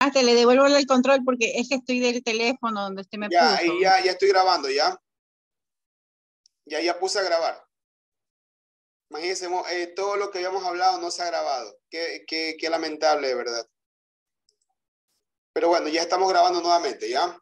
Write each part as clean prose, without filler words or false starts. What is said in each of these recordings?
Te le devuelvo el control porque es que estoy del teléfono donde usted me Ya, puso. ahí ya estoy grabando, ¿ya? Ya puse a grabar. Imagínense, todo lo que habíamos hablado no se ha grabado. Qué lamentable, de verdad. Pero bueno, ya estamos grabando nuevamente, ¿ya?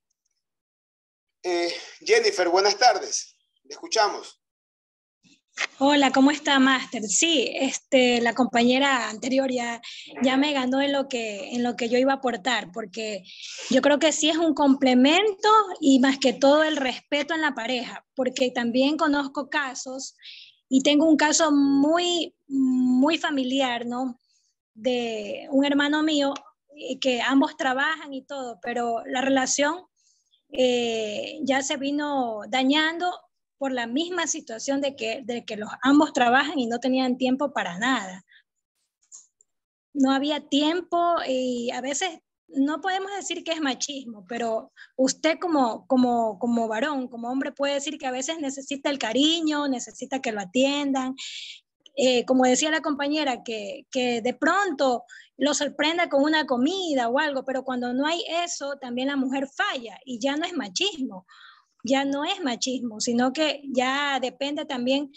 Jennifer, buenas tardes. Le escuchamos. Hola, ¿cómo está, Máster? Sí, la compañera anterior ya me ganó en lo que yo iba a aportar, porque yo creo que sí es un complemento y más que todo el respeto en la pareja, porque también conozco casos y tengo un caso muy, muy familiar, ¿no? De un hermano mío que ambos trabajan y todo, pero la relación ya se vino dañando por la misma situación de que los ambos trabajan y no tenían tiempo para nada. No había tiempo y a veces no podemos decir que es machismo, pero usted como varón, como hombre puede decir que a veces necesita el cariño, necesita que lo atiendan. Como decía la compañera, que de pronto lo sorprenda con una comida o algo, pero cuando no hay eso, también la mujer falla y ya no es machismo. Ya no es machismo, sino que ya depende también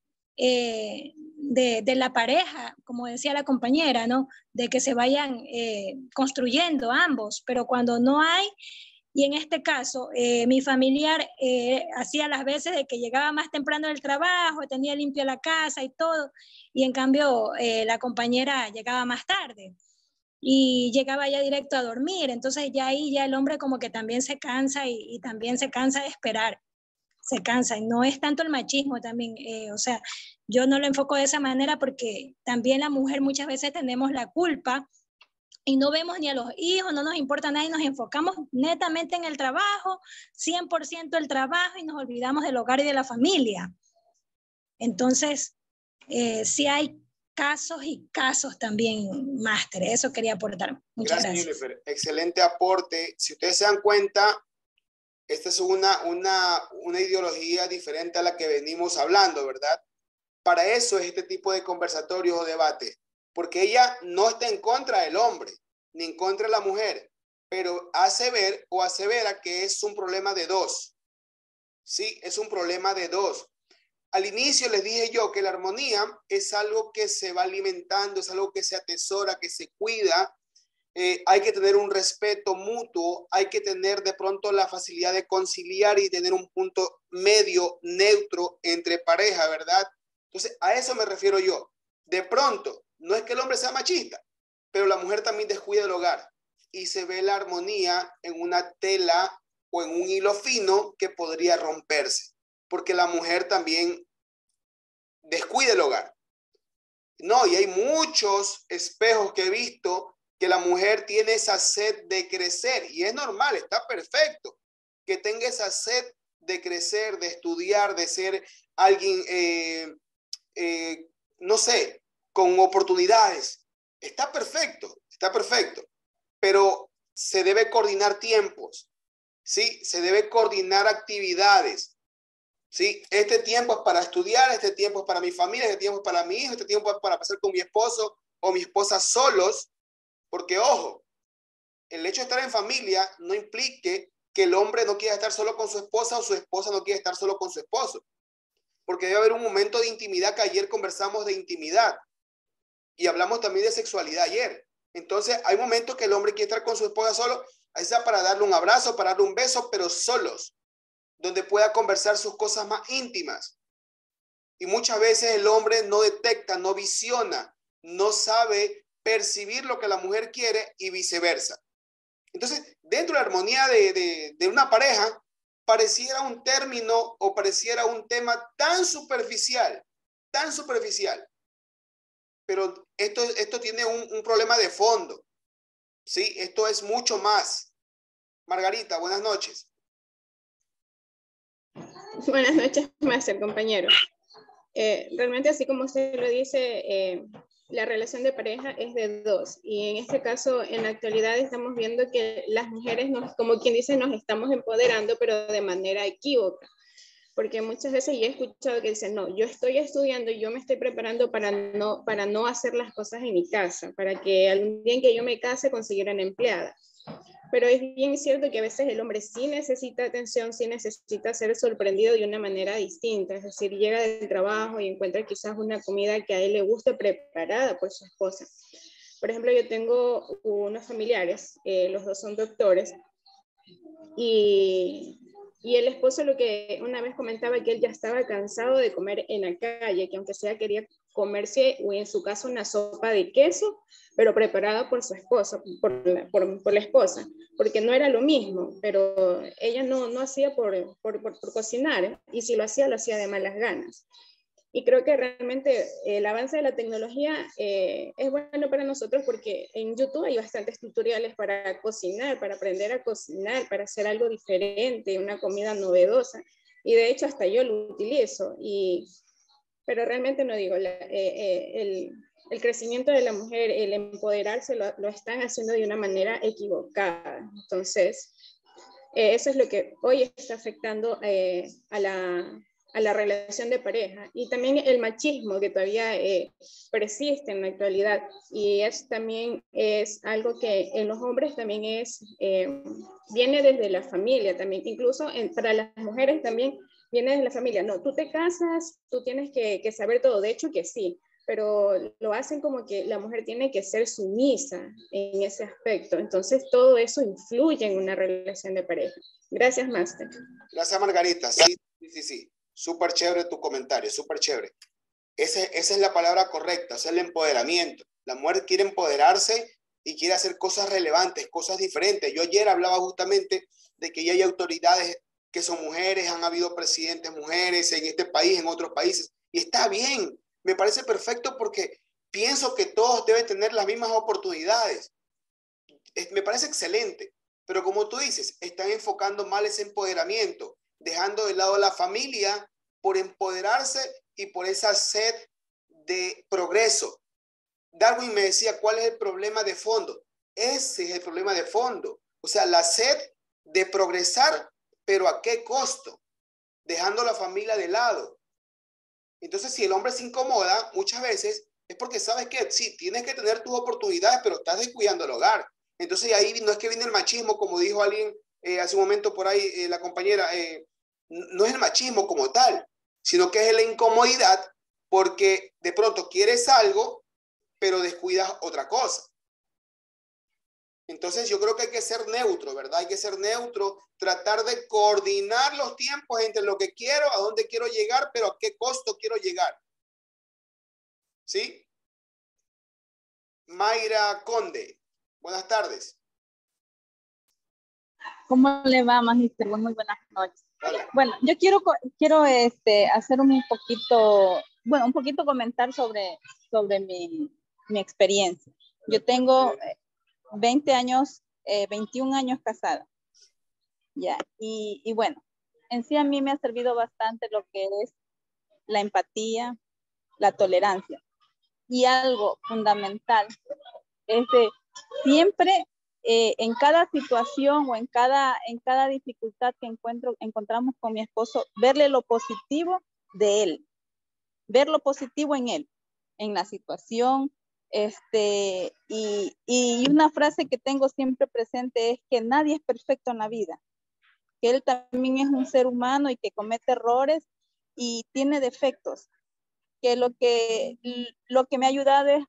de la pareja, como decía la compañera, ¿no? De que se vayan construyendo ambos, pero cuando no hay, y en este caso, mi familiar hacía las veces de que llegaba más temprano del trabajo, tenía limpia la casa y todo, y en cambio la compañera llegaba más tarde y llegaba ya directo a dormir, entonces ya ahí ya el hombre como que también se cansa y también se cansa de esperar, se cansa, y no es tanto el machismo también, o sea, yo no lo enfoco de esa manera porque también la mujer muchas veces tenemos la culpa y no vemos ni a los hijos, no nos importa nada y nos enfocamos netamente en el trabajo, 100% el trabajo y nos olvidamos del hogar y de la familia. Entonces, sí hay casos y casos también, máster. Eso quería aportar. Muchas gracias. Jennifer. Excelente aporte. Si ustedes se dan cuenta, esta es una ideología diferente a la que venimos hablando, ¿verdad? Para eso es este tipo de conversatorios o debates, porque ella no está en contra del hombre, ni en contra de la mujer, pero hace ver o asevera que es un problema de dos. Sí, es un problema de dos. Al inicio les dije yo que la armonía es algo que se va alimentando, es algo que se atesora, que se cuida. Hay que tener un respeto mutuo, hay que tener de pronto la facilidad de conciliar y tener un punto medio, neutro entre pareja, ¿verdad? Entonces, a eso me refiero yo. De pronto, no es que el hombre sea machista, pero la mujer también descuida el hogar y se ve la armonía en una tela o en un hilo fino que podría romperse, porque la mujer también descuida el hogar. No, y hay muchos espejos que he visto que la mujer tiene esa sed de crecer y es normal, está perfecto que tenga esa sed de crecer, de estudiar, de ser alguien, no sé, con oportunidades. Está perfecto, pero se debe coordinar tiempos, ¿sí? Se debe coordinar actividades, ¿sí? Este tiempo es para estudiar, este tiempo es para mi familia, este tiempo es para mi hijo, este tiempo es para pasar con mi esposo o mi esposa solos, porque ojo, el hecho de estar en familia no implique que el hombre no quiera estar solo con su esposa o su esposa no quiera estar solo con su esposo, porque debe haber un momento de intimidad, que ayer conversamos de intimidad y hablamos también de sexualidad ayer. Entonces hay momentos que el hombre quiere estar con su esposa solo, ahí sea para darle un abrazo, para darle un beso, pero solos, donde pueda conversar sus cosas más íntimas. Y muchas veces el hombre no detecta, no visiona, no sabe percibir lo que la mujer quiere y viceversa. Entonces, dentro de la armonía de una pareja, pareciera un término o pareciera un tema tan superficial, pero esto tiene un problema de fondo, ¿sí? Esto es mucho más. Margarita, buenas noches. Buenas noches, máster, compañero. Realmente, así como usted lo dice, la relación de pareja es de dos. Y en este caso, en la actualidad, estamos viendo que las mujeres, como quien dice, nos estamos empoderando, pero de manera equívoca. porque muchas veces yo he escuchado que dicen, no, yo estoy estudiando y yo me estoy preparando para no hacer las cosas en mi casa, para que algún día en que yo me case conseguir una empleada. Pero es bien cierto que a veces el hombre sí necesita atención, sí necesita ser sorprendido de una manera distinta, es decir, llega del trabajo y encuentra quizás una comida que a él le guste preparada por su esposa. Por ejemplo, yo tengo unos familiares, los dos son doctores, y el esposo lo que una vez comentaba que él ya estaba cansado de comer en la calle, que aunque sea quería comerse, o en su caso, una sopa de queso, pero preparada por su esposa, por la esposa, porque no era lo mismo, pero ella no hacía por cocinar, y si lo hacía de malas ganas. Y creo que realmente el avance de la tecnología es bueno para nosotros porque en YouTube hay bastantes tutoriales para cocinar, para aprender a cocinar, para hacer algo diferente, una comida novedosa. Y de hecho hasta yo lo utilizo. Pero realmente no digo, el crecimiento de la mujer, el empoderarse, lo están haciendo de una manera equivocada. Entonces, eso es lo que hoy está afectando a la relación de pareja, y también el machismo que todavía persiste en la actualidad, y también es algo que en los hombres también viene desde la familia también, incluso para las mujeres también viene desde la familia. No, tú te casas, tú tienes que saber todo, de hecho que sí, pero lo hacen como que la mujer tiene que ser sumisa en ese aspecto. Entonces todo eso influye en una relación de pareja. Gracias, Máster. Gracias, Margarita. Sí. Súper chévere tu comentario, súper chévere. Esa es la palabra correcta, es el empoderamiento. La mujer quiere empoderarse y quiere hacer cosas relevantes, cosas diferentes. Yo ayer hablaba justamente de que ya hay autoridades que son mujeres, han habido presidentes mujeres en este país, en otros países, y está bien, me parece perfecto porque pienso que todos deben tener las mismas oportunidades. Me parece excelente, pero como tú dices, están enfocando mal ese empoderamiento, dejando de lado a la familia por empoderarse y por esa sed de progreso. Darwin me decía, ¿cuál es el problema de fondo? Ese es el problema de fondo. O sea, la sed de progresar, pero ¿a qué costo? Dejando a la familia de lado. Entonces, si el hombre se incomoda, muchas veces es porque sabes que sí, tienes que tener tus oportunidades, pero estás descuidando el hogar. Entonces, ahí no es que viene el machismo, como dijo alguien hace un momento por ahí, la compañera, no es el machismo como tal, sino que es la incomodidad porque de pronto quieres algo, pero descuidas otra cosa. Entonces yo creo que hay que ser neutro, ¿verdad? Hay que ser neutro, tratar de coordinar los tiempos entre lo que quiero, a dónde quiero llegar, pero a qué costo quiero llegar. ¿Sí? Mayra Conde, buenas tardes. ¿Cómo le va, magíster? Muy buenas noches. Hola. Bueno, yo quiero hacer un poquito comentar sobre mi experiencia. Yo tengo 21 años casada. Ya, y bueno, en sí a mí me ha servido bastante lo que es la empatía, la tolerancia. Y algo fundamental es de siempre en cada situación o en cada dificultad que encontramos con mi esposo, verle lo positivo de él, ver lo positivo en él, en la situación. Y una frase que tengo siempre presente es que nadie es perfecto en la vida, que él también es un ser humano y que comete errores y tiene defectos, que lo que me ha ayudado es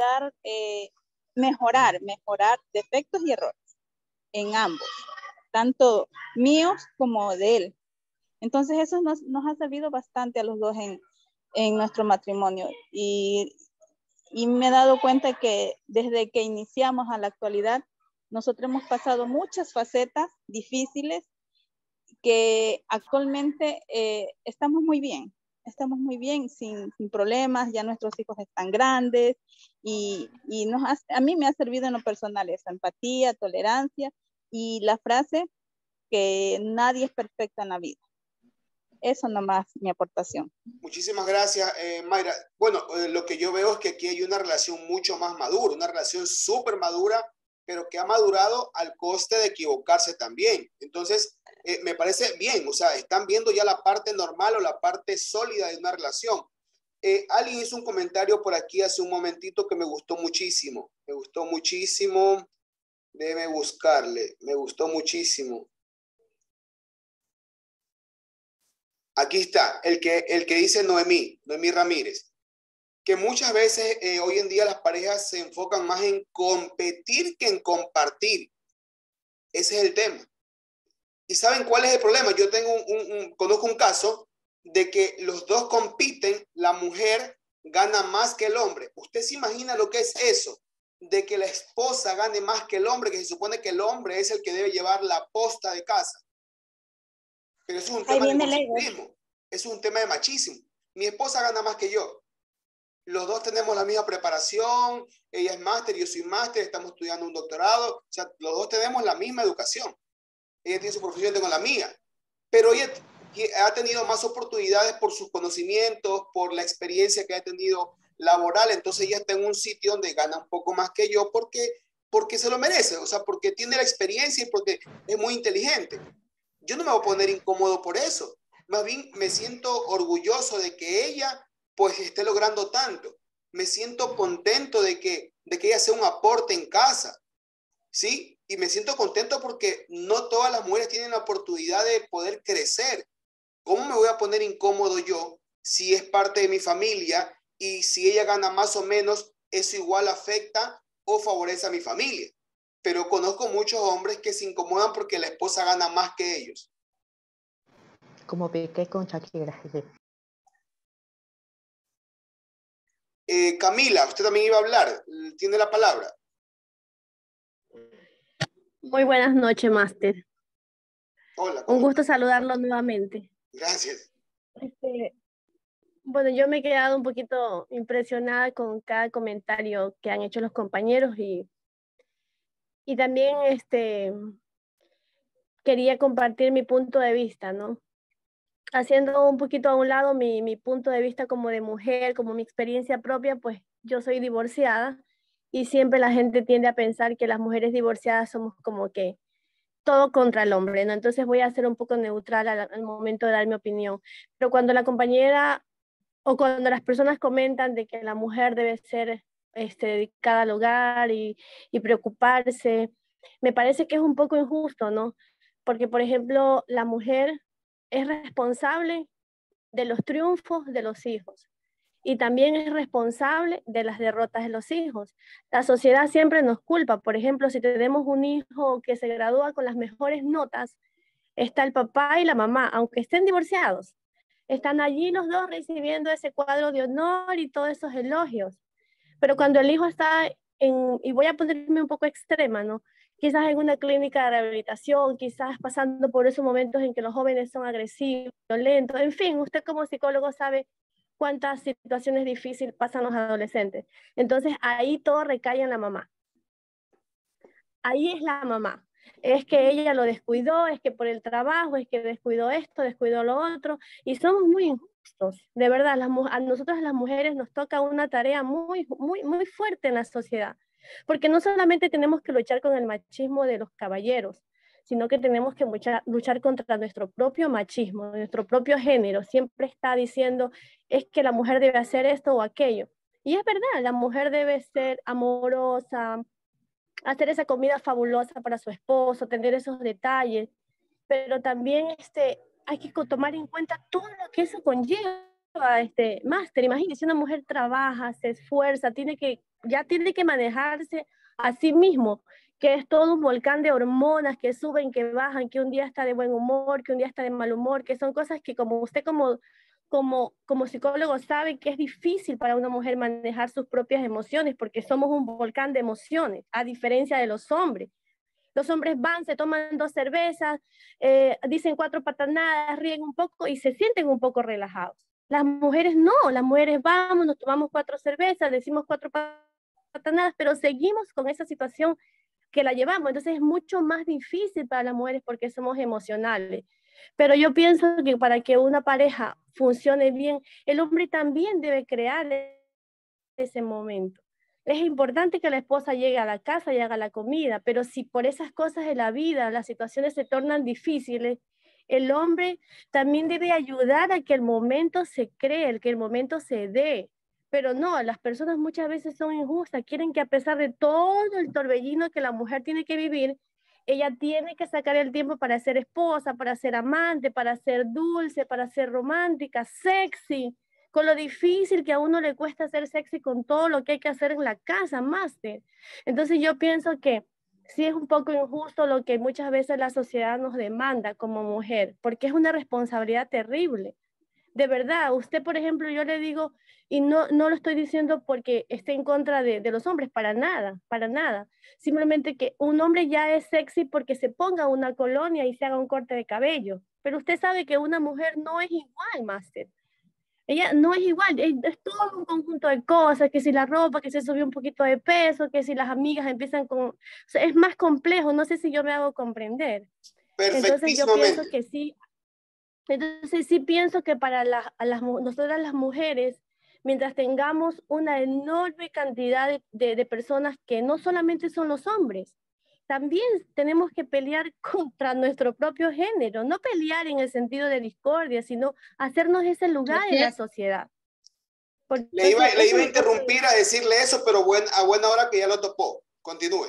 mejorar defectos y errores en ambos, tanto míos como de él. Entonces eso nos ha servido bastante a los dos en nuestro matrimonio, y me he dado cuenta que desde que iniciamos a la actualidad, nosotros hemos pasado muchas facetas difíciles que actualmente estamos muy bien sin problemas. Ya nuestros hijos están grandes y a mí me ha servido en lo personal esa empatía, tolerancia y la frase que nadie es perfecto en la vida. Eso nomás mi aportación. Muchísimas gracias, Mayra. Bueno, lo que yo veo es que aquí hay una relación mucho más madura, una relación súper madura, pero que ha madurado al coste de equivocarse también. Entonces, me parece bien, o sea, están viendo ya la parte normal o la parte sólida de una relación. Alguien hizo un comentario por aquí hace un momentito que me gustó muchísimo. Me gustó muchísimo. Déjeme buscarle. Me gustó muchísimo. Aquí está, el que dice Noemí Ramírez. Que muchas veces hoy en día las parejas se enfocan más en competir que en compartir. Ese es el tema. ¿Y saben cuál es el problema? Yo conozco un caso de que los dos compiten, la mujer gana más que el hombre. ¿Usted se imagina lo que es eso? De que la esposa gane más que el hombre, que se supone que el hombre es el que debe llevar la posta de casa. Pero eso es un tema de machismo. Es un tema de machismo. Mi esposa gana más que yo. Los dos tenemos la misma preparación. Ella es máster, yo soy máster, estamos estudiando un doctorado. O sea, los dos tenemos la misma educación. Ella tiene su profesión, yo tengo la mía. Pero ella ha tenido más oportunidades por sus conocimientos, por la experiencia que ha tenido laboral. Entonces ella está en un sitio donde gana un poco más que yo porque se lo merece. O sea, porque tiene la experiencia y porque es muy inteligente. Yo no me voy a poner incómodo por eso. Más bien me siento orgulloso de que ella pues esté logrando tanto. Me siento contento de que ella sea un aporte en casa. ¿Sí? Y me siento contento porque no todas las mujeres tienen la oportunidad de poder crecer. ¿Cómo me voy a poner incómodo yo si es parte de mi familia y si ella gana más o menos, eso igual afecta o favorece a mi familia? Pero conozco muchos hombres que se incomodan porque la esposa gana más que ellos. Como Piqué con Shakira. Camila, usted también iba a hablar. Tiene la palabra. Muy buenas noches, máster. Hola. Un gusto saludarlo nuevamente. Gracias. Bueno, yo me he quedado un poquito impresionada con cada comentario que han hecho los compañeros y también quería compartir mi punto de vista, ¿no? Haciendo un poquito a un lado mi punto de vista como de mujer, como mi experiencia propia, pues yo soy divorciada y siempre la gente tiende a pensar que las mujeres divorciadas somos como que todo contra el hombre, ¿no? Entonces voy a ser un poco neutral al momento de dar mi opinión. Pero cuando la compañera o cuando las personas comentan de que la mujer debe ser dedicada al hogar y preocuparse, me parece que es un poco injusto, ¿no? Porque, por ejemplo, la mujer es responsable de los triunfos de los hijos y también es responsable de las derrotas de los hijos. La sociedad siempre nos culpa. Por ejemplo, si tenemos un hijo que se gradúa con las mejores notas, está el papá y la mamá, aunque estén divorciados. Están allí los dos recibiendo ese cuadro de honor y todos esos elogios. Pero cuando el hijo está y voy a ponerme un poco extrema, ¿no? Quizás en una clínica de rehabilitación, quizás pasando por esos momentos en que los jóvenes son agresivos, violentos, en fin, usted como psicólogo sabe cuántas situaciones difíciles pasan los adolescentes. Entonces ahí todo recae en la mamá. Ahí es la mamá. Es que ella lo descuidó, es que por el trabajo, es que descuidó esto, descuidó lo otro, y somos muy injustos. De verdad, a nosotras las mujeres nos toca una tarea muy, muy, muy fuerte en la sociedad, porque no solamente tenemos que luchar con el machismo de los caballeros, sino que tenemos que luchar contra nuestro propio machismo, nuestro propio género. Siempre está diciendo, es que la mujer debe hacer esto o aquello. Y es verdad, la mujer debe ser amorosa, hacer esa comida fabulosa para su esposo, tener esos detalles, pero también hay que tomar en cuenta todo lo que eso conlleva. Máster, imagínese, una mujer trabaja, se esfuerza, ya tiene que manejarse a sí mismo, que es todo un volcán de hormonas que suben, que bajan, que un día está de buen humor, que un día está de mal humor, que son cosas que como usted como psicólogo sabe que es difícil para una mujer manejar sus propias emociones porque somos un volcán de emociones, a diferencia de los hombres. Los hombres van, se toman 2 cervezas, dicen 4 patanadas, ríen un poco y se sienten un poco relajados. Las mujeres no, las mujeres vamos, nos tomamos 4 cervezas, decimos 4 patanadas, pero seguimos con esa situación que la llevamos. Entonces es mucho más difícil para las mujeres porque somos emocionales. Pero yo pienso que para que una pareja funcione bien, el hombre también debe crear ese momento. Es importante que la esposa llegue a la casa y haga la comida, pero si por esas cosas de la vida las situaciones se tornan difíciles, el hombre también debe ayudar a que el momento se cree, que el momento se dé. Pero no, las personas muchas veces son injustas, quieren que a pesar de todo el torbellino que la mujer tiene que vivir, ella tiene que sacar el tiempo para ser esposa, para ser amante, para ser dulce, para ser romántica, sexy, con lo difícil que a uno le cuesta ser sexy con todo lo que hay que hacer en la casa, máster. Entonces yo pienso que sí es un poco injusto lo que muchas veces la sociedad nos demanda como mujer, porque es una responsabilidad terrible. De verdad, usted, por ejemplo, yo le digo, y no lo estoy diciendo porque esté en contra de los hombres, para nada, para nada. Simplemente que un hombre ya es sexy porque se ponga una colonia y se haga un corte de cabello. Pero usted sabe que una mujer no es igual, máster. Ella no es igual, es todo un conjunto de cosas, que si la ropa, que se subió un poquito de peso, que si las amigas empiezan con... O sea, es más complejo, no sé si yo me hago comprender. Entonces yo pienso que sí, entonces sí pienso que para nosotras las mujeres, mientras tengamos una enorme cantidad de personas que no solamente son los hombres, también tenemos que pelear contra nuestro propio género, no pelear en el sentido de discordia, sino hacernos ese lugar en la sociedad. Le iba a interrumpir a decirle eso, pero a buena hora que ya lo topó. Continúe.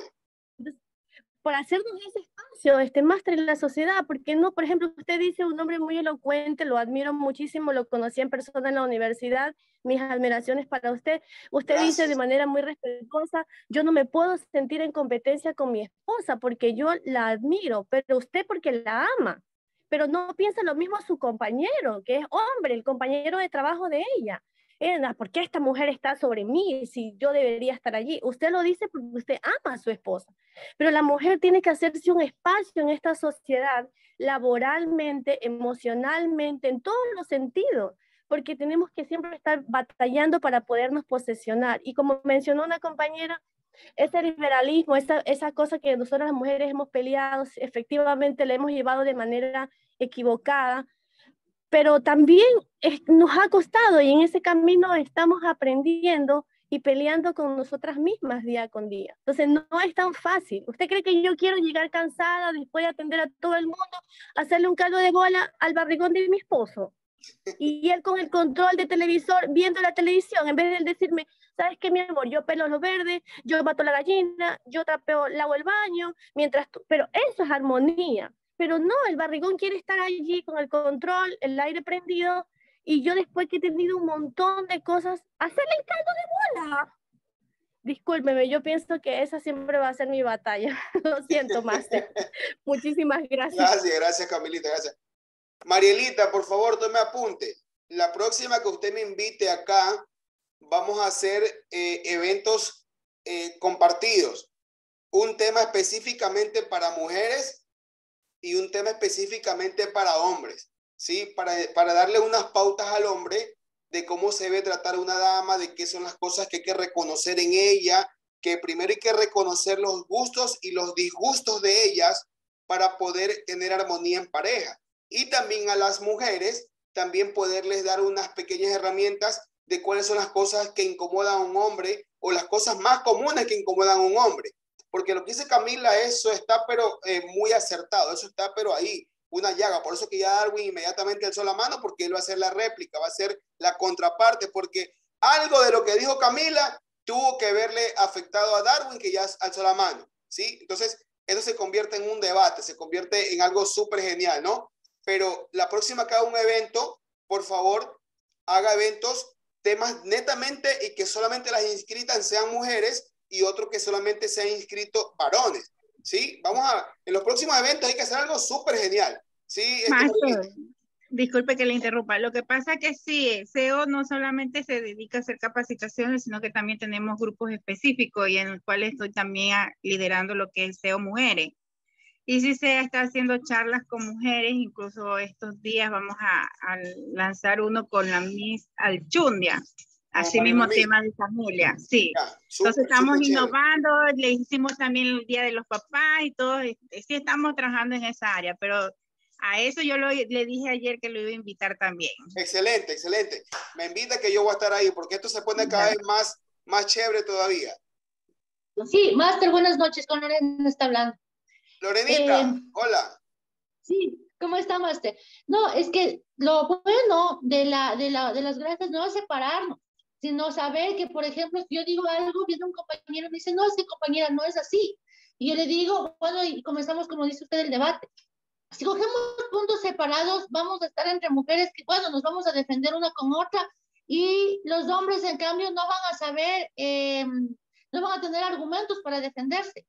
Por hacernos ese espacio, máster en la sociedad, porque no, por ejemplo, usted dice un hombre muy elocuente, lo admiro muchísimo, lo conocí en persona en la universidad, mis admiraciones para usted. Usted Gracias. Dice de manera muy respetuosa, yo no me puedo sentir en competencia con mi esposa porque yo la admiro, pero usted porque la ama, pero no piensa lo mismo su compañero, que es hombre, el compañero de trabajo de ella. ¿Por qué esta mujer está sobre mí si yo debería estar allí? Usted lo dice porque usted ama a su esposa, pero la mujer tiene que hacerse un espacio en esta sociedad, laboralmente, emocionalmente, en todos los sentidos, porque tenemos que siempre estar batallando para podernos posesionar. Y como mencionó una compañera, ese liberalismo, esa cosa que nosotros las mujeres hemos peleado, efectivamente la hemos llevado de manera equivocada, pero también nos ha costado y en ese camino estamos aprendiendo y peleando con nosotras mismas día con día. Entonces no es tan fácil. ¿Usted cree que yo quiero llegar cansada después de atender a todo el mundo, hacerle un caldo de bola al barrigón de mi esposo? Y él con el control de televisor, viendo la televisión, en vez de decirme, ¿sabes qué, mi amor? Yo pelo lo verde, yo mato la gallina, yo trapeo, lavo el baño, mientras tú... Pero eso es armonía. Pero no, el barrigón quiere estar allí con el control, el aire prendido, y yo después que he tenido un montón de cosas, hacerle el caldo de bola. Discúlpeme, yo pienso que esa siempre va a ser mi batalla. Lo siento, máster. Muchísimas gracias. Gracias, Camilita, gracias. Marielita, por favor, tome apunte. La próxima que usted me invite acá, vamos a hacer eventos compartidos. Un tema específicamente para mujeres y un tema específicamente para hombres, ¿sí? Para darle unas pautas al hombre de cómo se debe tratar a una dama, de qué son las cosas que hay que reconocer en ella, que primero hay que reconocer los gustos y los disgustos de ellas para poder tener armonía en pareja. Y también a las mujeres, también poderles dar unas pequeñas herramientas de cuáles son las cosas que incomodan a un hombre o las cosas más comunes que incomodan a un hombre. Porque lo que dice Camila, eso está pero muy acertado, eso está pero ahí, una llaga. Por eso que ya Darwin inmediatamente alzó la mano, porque él va a hacer la réplica, va a hacer la contraparte, porque algo de lo que dijo Camila tuvo que verle afectado a Darwin, que ya alzó la mano, ¿sí? Entonces, eso se convierte en un debate, se convierte en algo súper genial, ¿no? Pero la próxima que haga un evento, por favor, haga eventos, temas netamente y que solamente las inscritas sean mujeres y otro que solamente sean inscritos varones, ¿sí? En los próximos eventos hay que hacer algo súper genial, ¿sí? Disculpe que le interrumpa. Lo que pasa que sí, SEO no solamente se dedica a hacer capacitaciones, sino que también tenemos grupos específicos y en el cual estoy también liderando lo que es SEO Mujeres. Y sí se está haciendo charlas con mujeres, incluso estos días vamos a lanzar uno con la Miss Alchundia, así mismo tema de familia, sí. Entonces estamos innovando, le hicimos también el Día de los Papás y todo, sí estamos trabajando en esa área, pero a eso yo le dije ayer que lo iba a invitar también. Excelente, excelente. Me invita que yo voy a estar ahí, porque esto se pone cada vez más chévere todavía. Sí, Máster, buenas noches, con Lorena está hablando. Lorenita, hola. Sí, ¿cómo está, Máster? No, es que lo bueno de las granjas no es separarnos, sino saber que, por ejemplo, si yo digo algo, viene un compañero y me dice, no, es que compañera, no es así. Y yo le digo, bueno, y comenzamos, como dice usted, el debate. Si cogemos puntos separados, vamos a estar entre mujeres que, bueno, nos vamos a defender una con otra, y los hombres, en cambio, no van a saber, no van a tener argumentos para defenderse.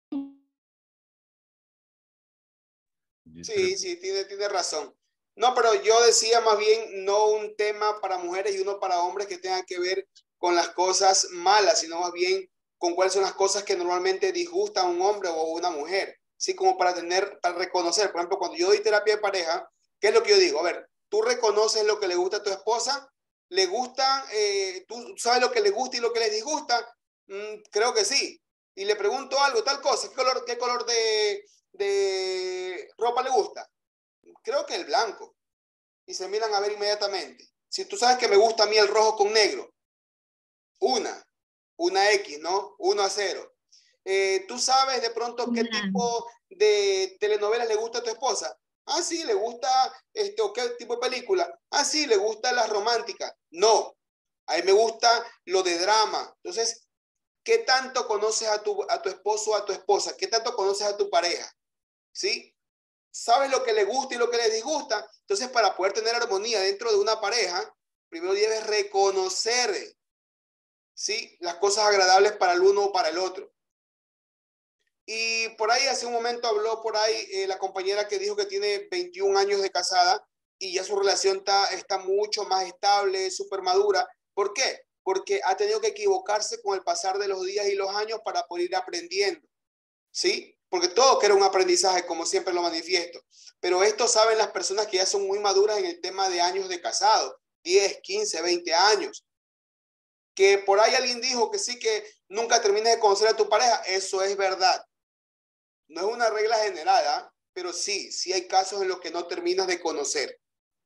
Sí, tiene razón. No, pero yo decía más bien no un tema para mujeres y uno para hombres que tengan que ver con las cosas malas, sino más bien con cuáles son las cosas que normalmente disgustan a un hombre o a una mujer. Sí, como para reconocer, por ejemplo, cuando yo doy terapia de pareja, ¿qué es lo que yo digo? A ver, ¿tú reconoces lo que le gusta a tu esposa? ¿Le gusta? ¿Tú sabes lo que le gusta y lo que le disgusta? Creo que sí. Y le pregunto algo, tal cosa, ¿qué color de ropa le gusta? Creo que el blanco. Y se miran a ver inmediatamente. Si tú sabes que me gusta a mí el rojo con negro, una X, ¿no? 1-0. ¿Tú sabes de pronto qué tipo de telenovelas le gusta a tu esposa? Ah, sí, le gusta, o qué tipo de película. Ah, sí, le gusta las románticas. No, a mí me gusta lo de drama. Entonces, ¿qué tanto conoces a tu esposo o a tu esposa? ¿Qué tanto conoces a tu pareja? ¿Sí? ¿Sabes lo que le gusta y lo que le disgusta? Entonces, para poder tener armonía dentro de una pareja, primero debes reconocer, ¿sí?, las cosas agradables para el uno o para el otro. Y por ahí hace un momento habló por ahí la compañera que dijo que tiene 21 años de casada y ya su relación está mucho más estable, súper madura. ¿Por qué? Porque ha tenido que equivocarse con el pasar de los días y los años para poder ir aprendiendo, ¿sí? Porque todo que era un aprendizaje, como siempre lo manifiesto. Pero esto saben las personas que ya son muy maduras en el tema de años de casado, 10, 15, 20 años. Que por ahí alguien dijo que sí, que nunca termines de conocer a tu pareja. Eso es verdad. No es una regla general, ¿eh? Pero sí hay casos en los que no terminas de conocer.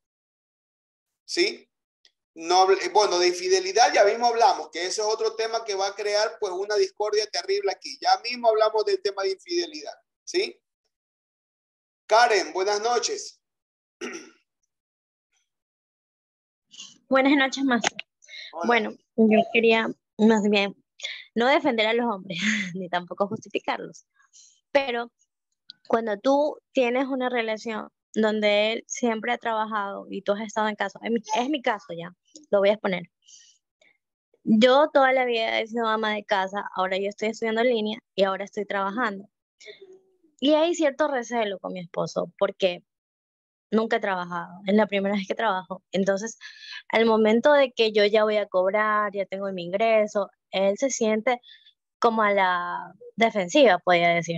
¿Sí? No, bueno, de infidelidad ya mismo hablamos, que eso es otro tema que va a crear pues una discordia terrible aquí. Ya mismo hablamos del tema de infidelidad, ¿sí? Karen, buenas noches. Buenas noches, más. Hola. Bueno, yo quería más bien no defender a los hombres, ni tampoco justificarlos, pero cuando tú tienes una relación donde él siempre ha trabajado y tú has estado en casa, es mi caso ya, lo voy a exponer. Yo toda la vida he sido ama de casa, ahora yo estoy estudiando en línea y ahora estoy trabajando. Y hay cierto recelo con mi esposo porque nunca he trabajado, es la primera vez que trabajo. Entonces, al momento de que yo ya voy a cobrar, ya tengo mi ingreso, él se siente como a la defensiva, podría decir.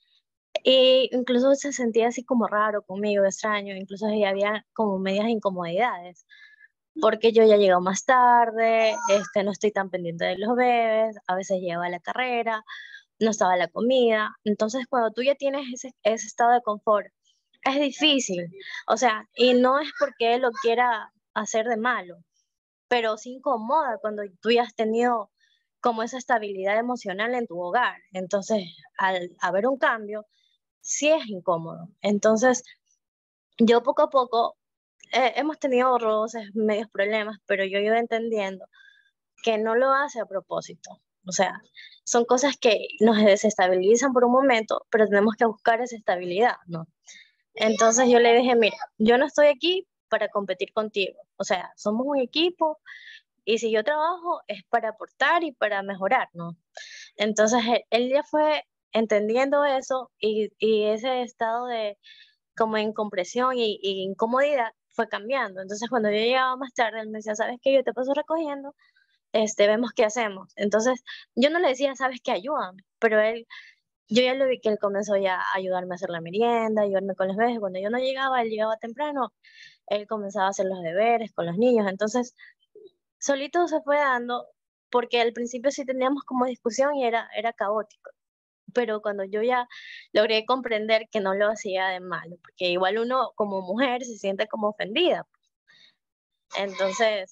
Y incluso se sentía así como raro conmigo, extraño, incluso ya había como medias incomodidades, porque yo ya llego más tarde, no estoy tan pendiente de los bebés, a veces llegaba a la carrera, no estaba la comida. Entonces, cuando tú ya tienes ese estado de confort, es difícil. O sea, y no es porque él lo quiera hacer de malo, pero sí incomoda cuando tú ya has tenido como esa estabilidad emocional en tu hogar. Entonces, al haber un cambio, sí es incómodo. Entonces, yo poco a poco hemos tenido roces, medios problemas, pero yo he ido entendiendo que no lo hace a propósito. O sea, son cosas que nos desestabilizan por un momento, pero tenemos que buscar esa estabilidad, ¿no? Entonces yo le dije, mira, yo no estoy aquí para competir contigo. O sea, somos un equipo y si yo trabajo es para aportar y para mejorar, ¿no? Entonces él ya fue entendiendo eso y ese estado de como incompresión y incomodidad fue cambiando. Entonces cuando yo llegaba más tarde, él me decía, ¿sabes qué? Yo te paso recogiendo, vemos qué hacemos. Entonces yo no le decía, ¿sabes qué? Ayúdame, pero yo ya lo vi que él comenzó ya a ayudarme a hacer la merienda, ayudarme con los bebés. Cuando yo no llegaba, él llegaba temprano, él comenzaba a hacer los deberes con los niños. Entonces, solito se fue dando, porque al principio sí teníamos como discusión y era caótico. Pero cuando yo ya logré comprender que no lo hacía de malo, porque igual uno como mujer se siente como ofendida. Entonces,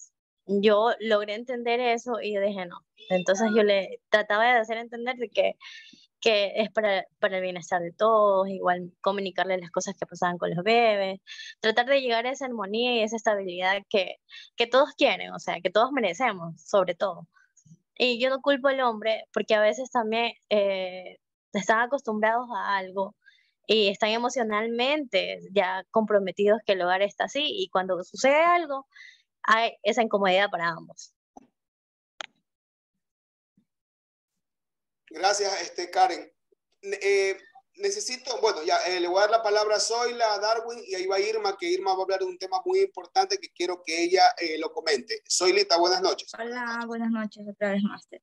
yo logré entender eso y yo dije no. Entonces yo le trataba de hacer entender de que es para el bienestar de todos, igual comunicarle las cosas que pasaban con los bebés, tratar de llegar a esa armonía y esa estabilidad que todos quieren, o sea, que todos merecemos, sobre todo. Y yo no culpo al hombre porque a veces también están acostumbrados a algo y están emocionalmente ya comprometidos que el hogar está así y cuando sucede algo hay esa incomodidad para ambos. Gracias, Karen. Necesito, bueno, ya le voy a dar la palabra a Zoila, a Darwin, y ahí va Irma, que Irma va a hablar de un tema muy importante que quiero que ella lo comente. Zoilita, buenas noches. Hola, buenas noches otra vez, Máster.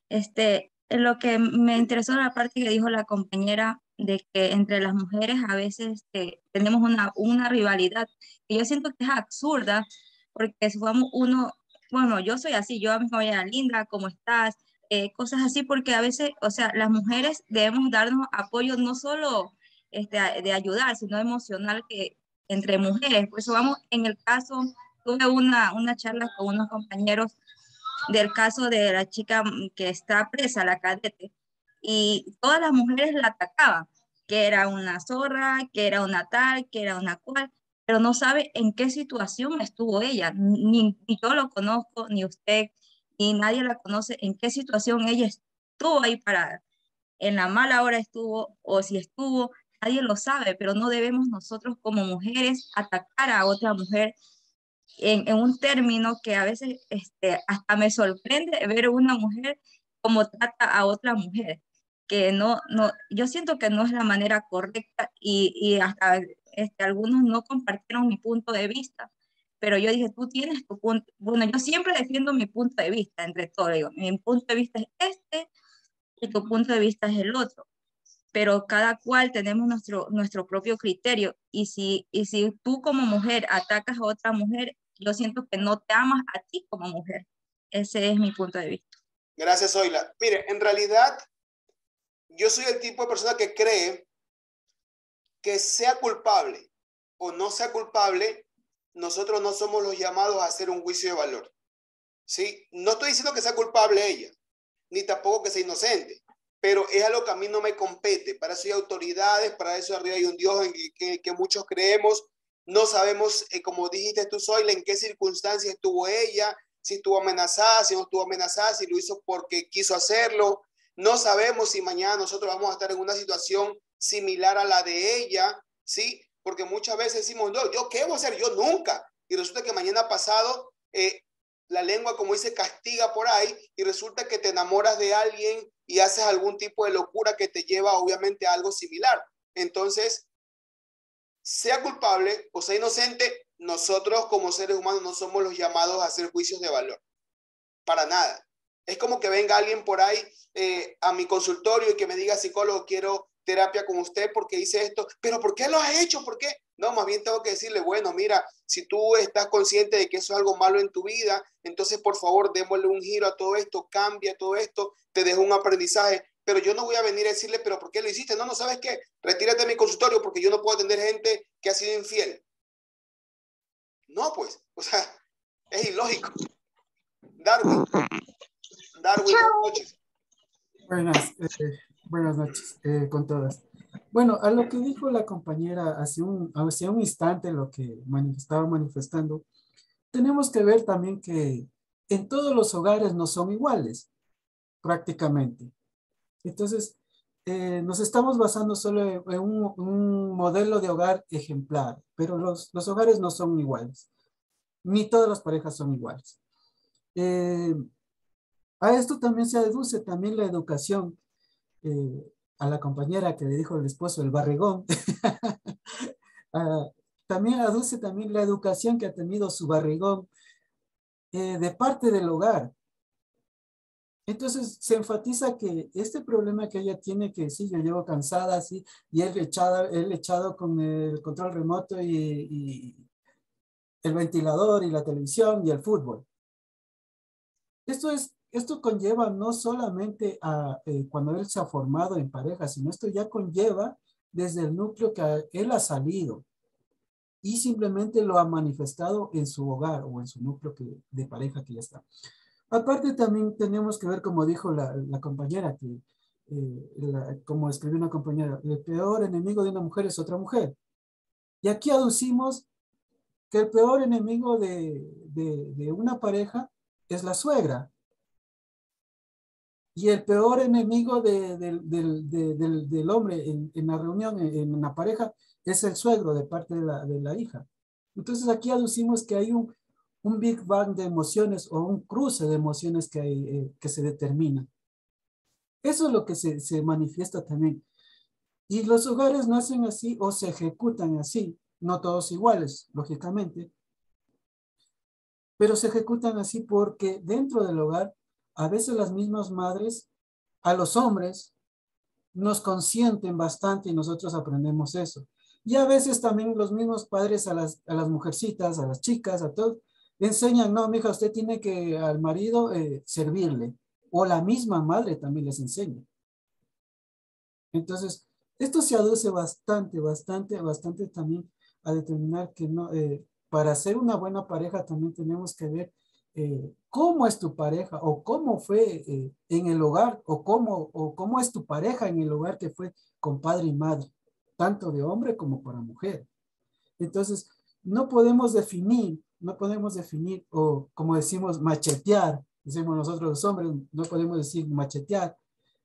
Lo que me interesó la parte que dijo la compañera de que entre las mujeres a veces tenemos una rivalidad que yo siento que es absurda, porque si fuéramos uno, bueno, yo soy así, yo a mi familia, Linda, ¿cómo estás? Cosas así, porque a veces, o sea, las mujeres debemos darnos apoyo no solo de ayudar, sino emocional que entre mujeres. Por eso vamos, en el caso, tuve una charla con unos compañeros del caso de la chica que está presa, la cadete, y todas las mujeres la atacaban, que era una zorra, que era una tal, que era una cual, pero no sabe en qué situación estuvo ella, ni yo lo conozco, ni usted, ni nadie la conoce, en qué situación ella estuvo ahí parada, en la mala hora estuvo, o si estuvo, nadie lo sabe, pero no debemos nosotros como mujeres atacar a otra mujer en un término que a veces hasta me sorprende ver una mujer como trata a otra mujer, que yo siento que no es la manera correcta y hasta algunos no compartieron mi punto de vista, pero yo dije, tú tienes tu punto, bueno, yo siempre defiendo mi punto de vista entre todo, digo, mi punto de vista es este y tu punto de vista es el otro, pero cada cual tenemos nuestro propio criterio y si tú como mujer atacas a otra mujer, yo siento que no te amas a ti como mujer. Ese es mi punto de vista. Gracias, Zoila. Mire, en realidad, yo soy el tipo de persona que cree que sea culpable o no sea culpable, nosotros no somos los llamados a hacer un juicio de valor. ¿Sí? No estoy diciendo que sea culpable ella, ni tampoco que sea inocente, pero es algo que a mí no me compete. Para eso hay autoridades, para eso arriba hay un Dios en que muchos creemos. No sabemos, como dijiste tú, Zoila, en qué circunstancias estuvo ella, si estuvo amenazada, si no estuvo amenazada, si lo hizo porque quiso hacerlo. No sabemos si mañana nosotros vamos a estar en una situación similar a la de ella, ¿sí? Porque muchas veces decimos, no, ¿yo qué voy a hacer? Yo nunca. Y resulta que mañana pasado la lengua, como dice, castiga por ahí y resulta que te enamoras de alguien y haces algún tipo de locura que te lleva obviamente a algo similar. Entonces, sea culpable o sea inocente, nosotros como seres humanos no somos los llamados a hacer juicios de valor. Para nada. Es como que venga alguien por ahí a mi consultorio y que me diga, psicólogo, quiero terapia con usted porque hice esto. ¿Pero por qué lo has hecho? ¿Por qué? No, más bien tengo que decirle, bueno, mira, si tú estás consciente de que eso es algo malo en tu vida, entonces por favor démosle un giro a todo esto, cambia todo esto, te dejo un aprendizaje. Pero yo no voy a venir a decirle, pero ¿por qué lo hiciste? No, ¿sabes qué? Retírate de mi consultorio porque yo no puedo atender gente que ha sido infiel. No, pues, o sea, es ilógico. Darwin, buenas noches. Buenas noches con todas. Bueno, a lo que dijo la compañera hace un instante, lo que estaba manifestando, tenemos que ver también que en todos los hogares no son iguales, prácticamente. Entonces, nos estamos basando solo en un modelo de hogar ejemplar, pero los hogares no son iguales, ni todas las parejas son iguales. A esto también se deduce también la educación. A la compañera que le dijo el esposo el barrigón, también aduce también la educación que ha tenido su barrigón de parte del hogar. Entonces se enfatiza que este problema que ella tiene, que sí, yo llevo cansada, sí, y él echado con el control remoto y el ventilador y la televisión y el fútbol. Esto conlleva no solamente a cuando él se ha formado en pareja, sino esto ya conlleva desde el núcleo que él ha salido. y simplemente lo ha manifestado en su hogar o en su núcleo de pareja que ya está. Aparte también tenemos que ver, como dijo la compañera, que como escribió una compañera, el peor enemigo de una mujer es otra mujer. Y aquí aducimos que el peor enemigo de una pareja es la suegra. Y el peor enemigo del hombre en la reunión, en la pareja, es el suegro de parte de la hija. Entonces aquí aducimos que hay un Big Bang de emociones o un cruce de emociones que se determina. Eso es lo que se manifiesta también. Y los hogares nacen así o se ejecutan así, no todos iguales, lógicamente, pero se ejecutan así porque dentro del hogar, a veces las mismas madres, a los hombres, nos consienten bastante y nosotros aprendemos eso. Y a veces también los mismos padres a las mujercitas, a las chicas, a todos, enseñan, no, mija, usted tiene que al marido servirle. O la misma madre también les enseña. Entonces, esto se aduce bastante también a determinar que no, para ser una buena pareja también tenemos que ver cómo es tu pareja o cómo fue en el hogar o cómo es tu pareja en el hogar que fue con padre y madre, tanto de hombre como para mujer. Entonces, no podemos definir o como decimos machetear, decimos nosotros los hombres, no podemos decir machetear,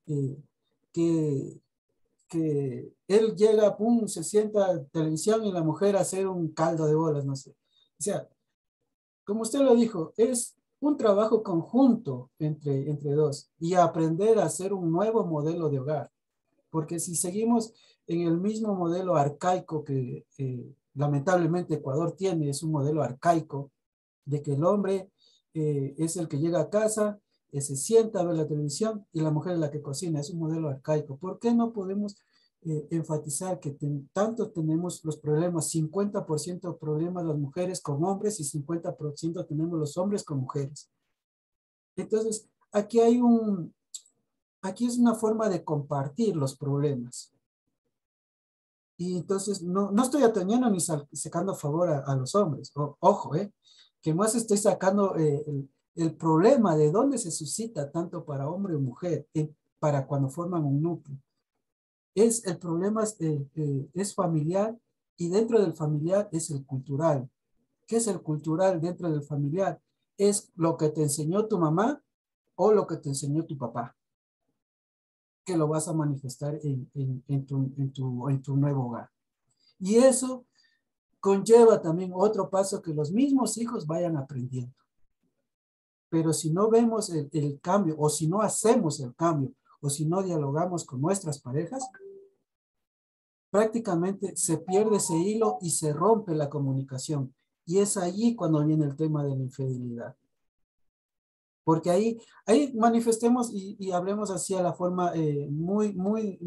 que él llega, pum, se sienta a televisión y la mujer a hacer un caldo de bolas, no sé. O sea, como usted lo dijo, es un trabajo conjunto entre dos y aprender a hacer un nuevo modelo de hogar. Porque si seguimos en el mismo modelo arcaico que lamentablemente Ecuador tiene, es un modelo arcaico de que el hombre es el que llega a casa, se sienta a ver la televisión y la mujer es la que cocina. Es un modelo arcaico. ¿Por qué no podemos enfatizar que tanto tenemos los problemas, 50% problemas las mujeres con hombres y 50% tenemos los hombres con mujeres? Entonces, aquí es una forma de compartir los problemas. Y entonces no estoy atañendo ni sacando favor a los hombres. Ojo, que más estoy sacando el problema de dónde se suscita tanto para hombre o mujer, para cuando forman un núcleo. El problema es familiar y dentro del familiar es el cultural. ¿Qué es el cultural dentro del familiar? Es lo que te enseñó tu mamá o lo que te enseñó tu papá, que lo vas a manifestar en tu nuevo hogar. Y eso conlleva también otro paso, que los mismos hijos vayan aprendiendo. Pero si no vemos el cambio, o si no hacemos el cambio, o si no dialogamos con nuestras parejas, prácticamente se pierde ese hilo y se rompe la comunicación. Y es allí cuando viene el tema de la infidelidad. Porque ahí manifestemos y hablemos así a la forma muy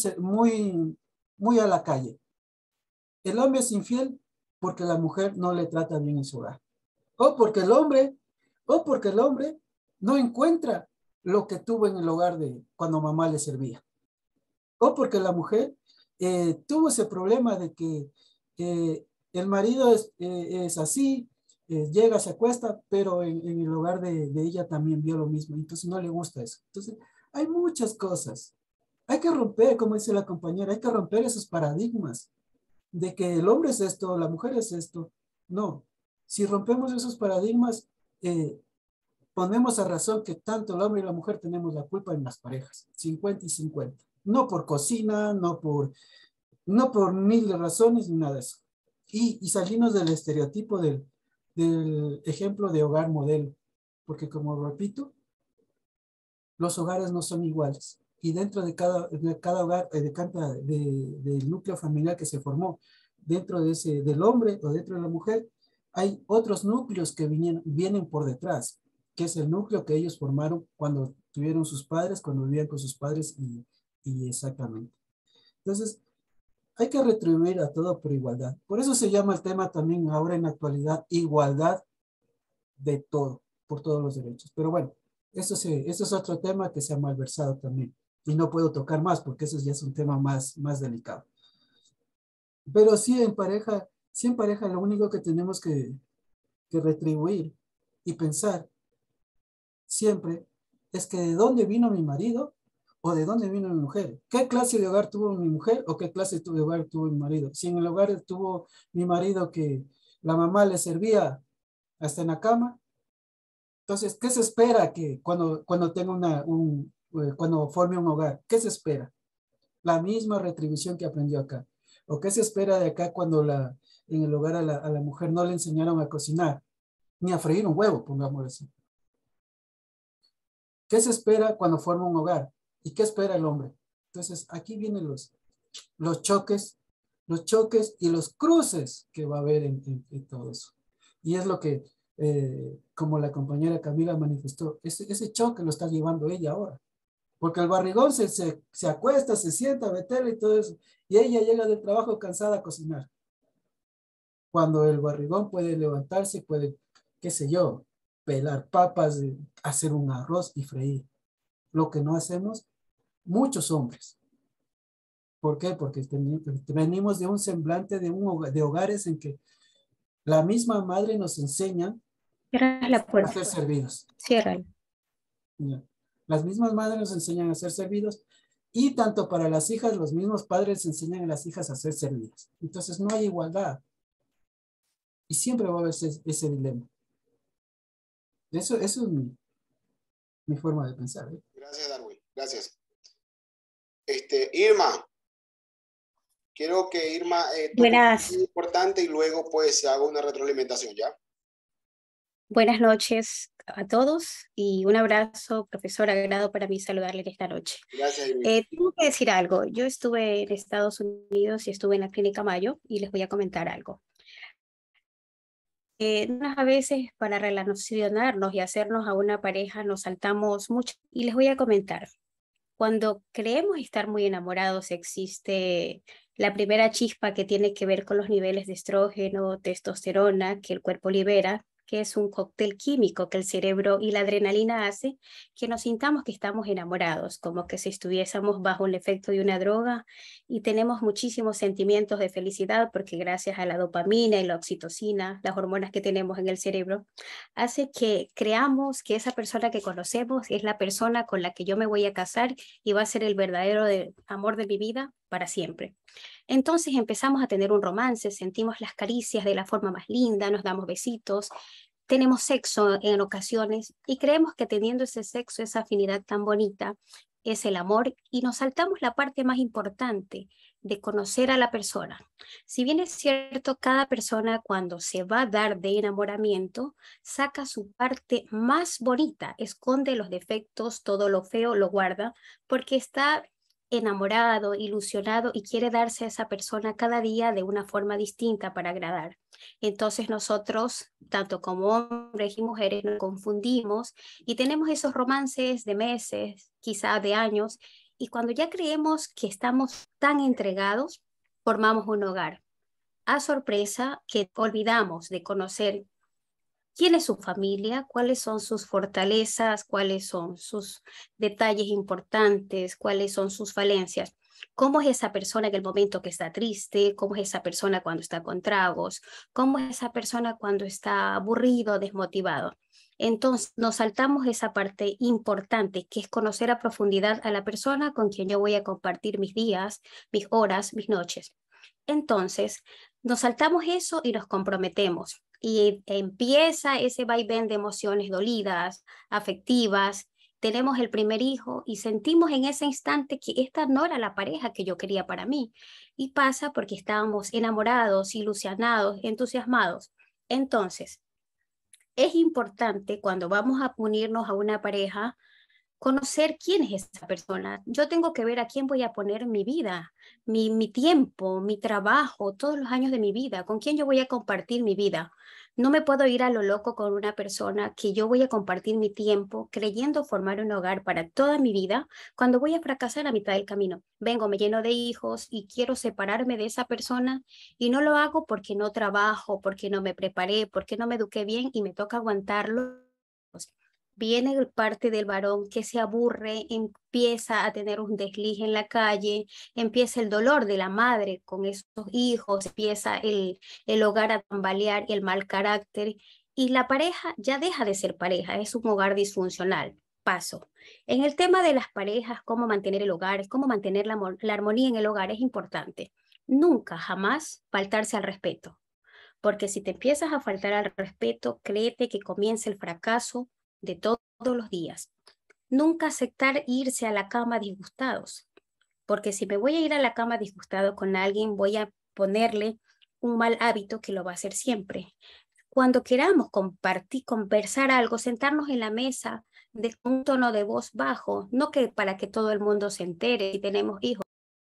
a la calle. El hombre es infiel porque la mujer no le trata bien en su hogar. O porque el hombre no encuentra lo que tuvo en el hogar de cuando mamá le servía. O porque la mujer tuvo ese problema de que el marido es así, llega, se acuesta, pero en el hogar de ella también vio lo mismo, entonces no le gusta eso. Entonces, hay muchas cosas. Hay que romper, como dice la compañera, hay que romper esos paradigmas de que el hombre es esto, la mujer es esto. No, si rompemos esos paradigmas, ponemos a razón que tanto el hombre y la mujer tenemos la culpa en las parejas, 50 y 50. No por cocina, no por mil de razones, ni nada de eso. Y salimos del estereotipo del ejemplo de hogar modelo, porque como repito, los hogares no son iguales. Y dentro de cada hogar, del núcleo familiar que se formó, dentro del hombre o dentro de la mujer, hay otros núcleos que vienen por detrás, que es el núcleo que ellos formaron cuando tuvieron sus padres, cuando vivían con sus padres y exactamente. Entonces, hay que retribuir a todo por igualdad. Por eso se llama el tema también ahora en la actualidad, igualdad de todo, por todos los derechos. Pero bueno, eso es otro tema que se ha malversado también. Y no puedo tocar más porque eso ya es un tema más delicado. Pero sí, en pareja Si en pareja lo único que tenemos que retribuir y pensar siempre es que de dónde vino mi marido o de dónde vino mi mujer. ¿Qué clase de hogar tuvo mi mujer o qué clase de hogar tuvo mi marido? Si en el hogar tuvo mi marido que la mamá le servía hasta en la cama, entonces, ¿qué se espera que cuando tenga cuando forme un hogar? ¿Qué se espera? La misma retribución que aprendió acá. ¿O qué se espera de acá cuando en el hogar a la mujer no le enseñaron a cocinar, ni a freír un huevo, pongamos así? ¿Qué se espera cuando forma un hogar? ¿Y qué espera el hombre? Entonces, aquí vienen los choques y los cruces que va a haber en todo eso. Y es lo que, como la compañera Camila manifestó, ese choque lo está llevando ella ahora. Porque el barrigón se acuesta, se sienta, ve tele y todo eso. Y ella llega del trabajo cansada a cocinar. Cuando el barrigón puede levantarse, puede, qué sé yo, pelar papas, hacer un arroz y freír. Lo que no hacemos muchos hombres. ¿Por qué? Porque venimos de un semblante de hogares en que la misma madre nos enseña Cierra la a puerta. ser servidos. Ciérrala. Ya. Las mismas madres nos enseñan a ser servidos y tanto para las hijas, los mismos padres enseñan a las hijas a ser servidas. Entonces no hay igualdad. Y siempre va a haber ese dilema. Eso es mi forma de pensar. Gracias, Darwin. Gracias. Irma. Quiero que Irma Buenas. muy importante y luego pues se haga una retroalimentación, ¿ya? Buenas noches a todos y un abrazo, profesor, agrado para mí saludarle esta noche. Gracias, Irma. Tengo que decir algo. Yo estuve en Estados Unidos y estuve en la Clínica Mayo y les voy a comentar algo. A veces para relacionarnos y hacernos a una pareja nos saltamos mucho y les voy a comentar. Cuando creemos estar muy enamorados existe la primera chispa que tiene que ver con los niveles de estrógeno, testosterona que el cuerpo libera, que es un cóctel químico que el cerebro y la adrenalina hace que nos sintamos que estamos enamorados, como que si estuviésemos bajo el efecto de una droga y tenemos muchísimos sentimientos de felicidad porque gracias a la dopamina y la oxitocina, las hormonas que tenemos en el cerebro, hace que creamos que esa persona que conocemos es la persona con la que yo me voy a casar y va a ser el verdadero amor de mi vida para siempre. Entonces empezamos a tener un romance, sentimos las caricias de la forma más linda, nos damos besitos, tenemos sexo en ocasiones y creemos que teniendo ese sexo, esa afinidad tan bonita, es el amor y nos saltamos la parte más importante de conocer a la persona. Si bien es cierto, cada persona cuando se va a dar de enamoramiento, saca su parte más bonita, esconde los defectos, todo lo feo lo guarda, porque está enamorado, ilusionado y quiere darse a esa persona cada día de una forma distinta para agradar. Entonces nosotros, tanto como hombres y mujeres, nos confundimos y tenemos esos romances de meses, quizá de años, y cuando ya creemos que estamos tan entregados, formamos un hogar. A sorpresa que olvidamos de conocer quién es su familia, cuáles son sus fortalezas, cuáles son sus detalles importantes, cuáles son sus falencias. ¿Cómo es esa persona en el momento que está triste? ¿Cómo es esa persona cuando está con tragos? ¿Cómo es esa persona cuando está aburrido, desmotivado? Entonces nos saltamos esa parte importante que es conocer a profundidad a la persona con quien yo voy a compartir mis días, mis horas, mis noches. Entonces nos saltamos eso y nos comprometemos. Y empieza ese vaivén de emociones dolidas, afectivas. Tenemos el primer hijo y sentimos en ese instante que esta no era la pareja que yo quería para mí. Y pasa porque estábamos enamorados, ilusionados, entusiasmados. Entonces, es importante cuando vamos a unirnos a una pareja, conocer quién es esa persona. Yo tengo que ver a quién voy a poner mi vida, mi tiempo, mi trabajo, todos los años de mi vida, con quién yo voy a compartir mi vida. No me puedo ir a lo loco con una persona que yo voy a compartir mi tiempo creyendo formar un hogar para toda mi vida cuando voy a fracasar a mitad del camino. Vengo, me lleno de hijos y quiero separarme de esa persona y no lo hago porque no trabajo, porque no me preparé, porque no me eduqué bien y me toca aguantarlo Viene parte del varón que se aburre, empieza a tener un desliz en la calle, empieza el dolor de la madre con esos hijos, empieza el hogar a tambalear y el mal carácter, y la pareja ya deja de ser pareja, es un hogar disfuncional. Paso. En el tema de las parejas, cómo mantener el hogar, cómo mantener la armonía en el hogar es importante. Nunca, jamás faltarse al respeto, porque si te empiezas a faltar al respeto, créete que comienza el fracaso de todos los días. Nunca aceptar irse a la cama disgustados, porque si me voy a ir a la cama disgustado con alguien, voy a ponerle un mal hábito que lo va a hacer siempre. Cuando queramos compartir, conversar algo, sentarnos en la mesa de un tono de voz bajo, no que para que todo el mundo se entere si tenemos hijos.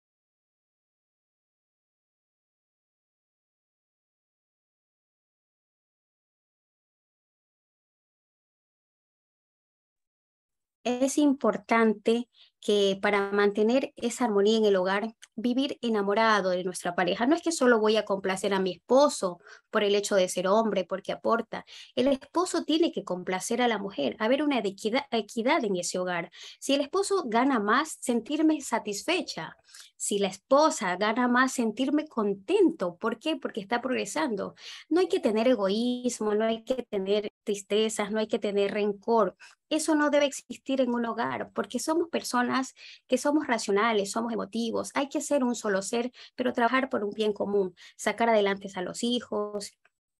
Es importante que para mantener esa armonía en el hogar, vivir enamorado de nuestra pareja. No es que solo voy a complacer a mi esposo por el hecho de ser hombre, porque aporta. El esposo tiene que complacer a la mujer, haber una equidad en ese hogar. Si el esposo gana más, sentirme satisfecha. Si la esposa gana más, sentirme contento. ¿Por qué? Porque está progresando. No hay que tener egoísmo, no hay que tener tristezas, no hay que tener rencor. Eso no debe existir en un hogar, porque somos personas que somos racionales, somos emotivos. Hay que ser un solo ser, pero trabajar por un bien común, sacar adelante a los hijos,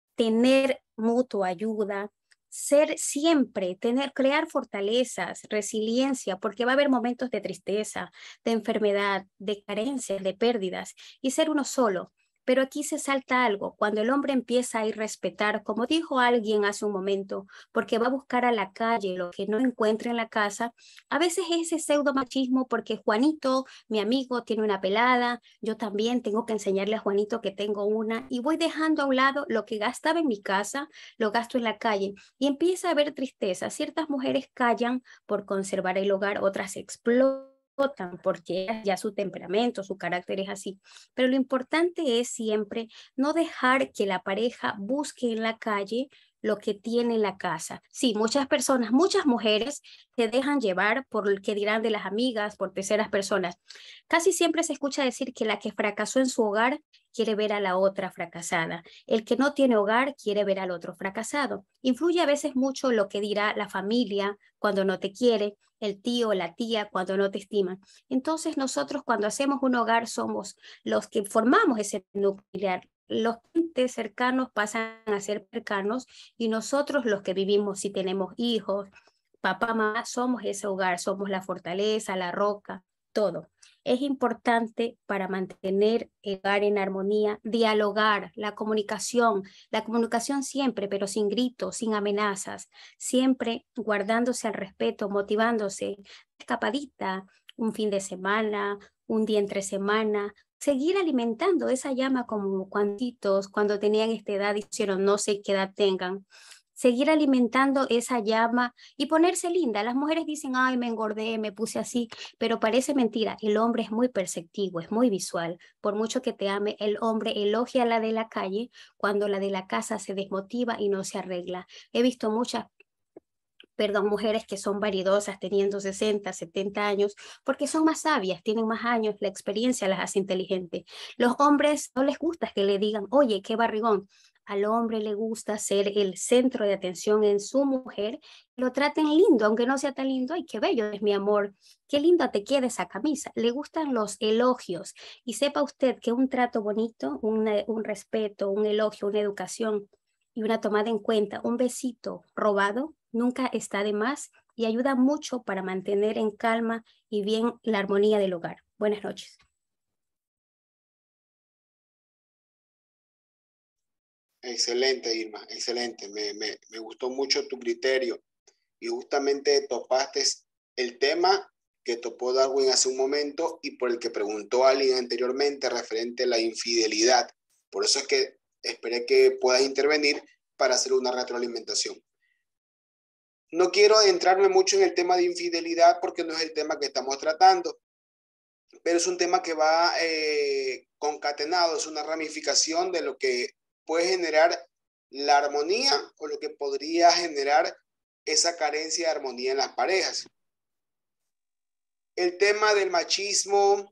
tener mutua ayuda, ser siempre, crear fortalezas, resiliencia, porque va a haber momentos de tristeza, de enfermedad, de carencias, de pérdidas, y ser uno solo. Pero aquí se salta algo, cuando el hombre empieza a irrespetar, como dijo alguien hace un momento, porque va a buscar a la calle lo que no encuentra en la casa, a veces es ese pseudo machismo porque Juanito, mi amigo, tiene una pelada, yo también tengo que enseñarle a Juanito que tengo una, y voy dejando a un lado lo que gastaba en mi casa, lo gasto en la calle, y empieza a haber tristeza. Ciertas mujeres callan por conservar el hogar, otras explotan porque ya su temperamento, su carácter es así. Pero lo importante es siempre no dejar que la pareja busque en la calle lo que tiene en la casa. Sí, muchas personas, muchas mujeres se dejan llevar por lo que dirán de las amigas, por terceras personas. Casi siempre se escucha decir que la que fracasó en su hogar quiere ver a la otra fracasada. El que no tiene hogar quiere ver al otro fracasado. Influye a veces mucho lo que dirá la familia cuando no te quiere, el tío o la tía cuando no te estiman. Entonces nosotros cuando hacemos un hogar somos los que formamos ese nuclear. Los entes cercanos pasan a ser cercanos y nosotros los que vivimos, si tenemos hijos, papá, mamá, somos ese hogar, somos la fortaleza, la roca, todo. Es importante para mantener el hogar en armonía, dialogar, la comunicación siempre, pero sin gritos, sin amenazas, siempre guardándose al respeto, motivándose, escapadita, un fin de semana, un día entre semana, seguir alimentando esa llama como cuando tenían esta edad, hicieron no sé qué edad tengan, seguir alimentando esa llama y ponerse linda. Las mujeres dicen, ay, me engordé, me puse así, pero parece mentira. El hombre es muy perceptivo, es muy visual. Por mucho que te ame, el hombre elogia a la de la calle cuando la de la casa se desmotiva y no se arregla. He visto mujeres que son vanidosas teniendo 60, 70 años, porque son más sabias, tienen más años, la experiencia las hace inteligentes. Los hombres no les gusta que le digan, oye, qué barrigón. Al hombre le gusta ser el centro de atención en su mujer, lo traten lindo, aunque no sea tan lindo. Ay, qué bello es mi amor, qué linda te queda esa camisa. Le gustan los elogios y sepa usted que un trato bonito, un respeto, un elogio, una educación y una tomada en cuenta, un besito robado, nunca está de más y ayuda mucho para mantener en calma y bien la armonía del hogar. Buenas noches. Excelente, Irma, excelente. Me gustó mucho tu criterio y justamente topaste el tema que topó Darwin hace un momento y por el que preguntó alguien anteriormente referente a la infidelidad. Por eso es que esperé que puedas intervenir para hacer una retroalimentación. No quiero adentrarme mucho en el tema de infidelidad porque no es el tema que estamos tratando, pero es un tema que va concatenado, es una ramificación de lo que puede generar la armonía o lo que podría generar esa carencia de armonía en las parejas. El tema del machismo,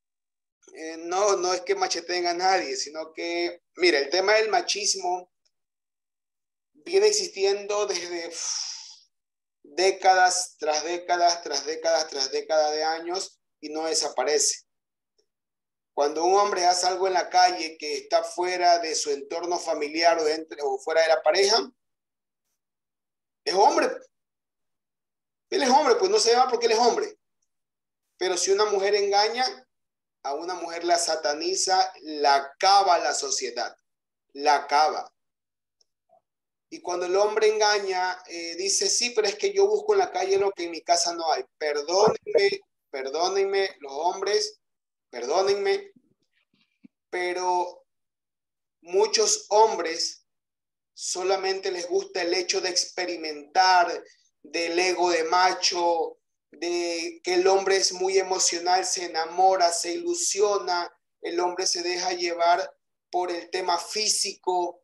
no es que macheteen a nadie, sino que, mira, el tema del machismo viene existiendo desde décadas tras décadas, tras décadas, tras décadas de años y no desaparece. Cuando un hombre hace algo en la calle que está fuera de su entorno familiar o fuera de la pareja, es hombre. Él es hombre, pues no se llama porque él es hombre. Pero si una mujer engaña, a una mujer la sataniza, la acaba la sociedad, la acaba. Y cuando el hombre engaña, dice, sí, pero es que yo busco en la calle lo que en mi casa no hay. Perdónenme los hombres, perdónenme, pero muchos hombres solamente les gusta el hecho de experimentar, del ego de macho, de que el hombre es muy emocional, se enamora, se ilusiona, el hombre se deja llevar por el tema físico.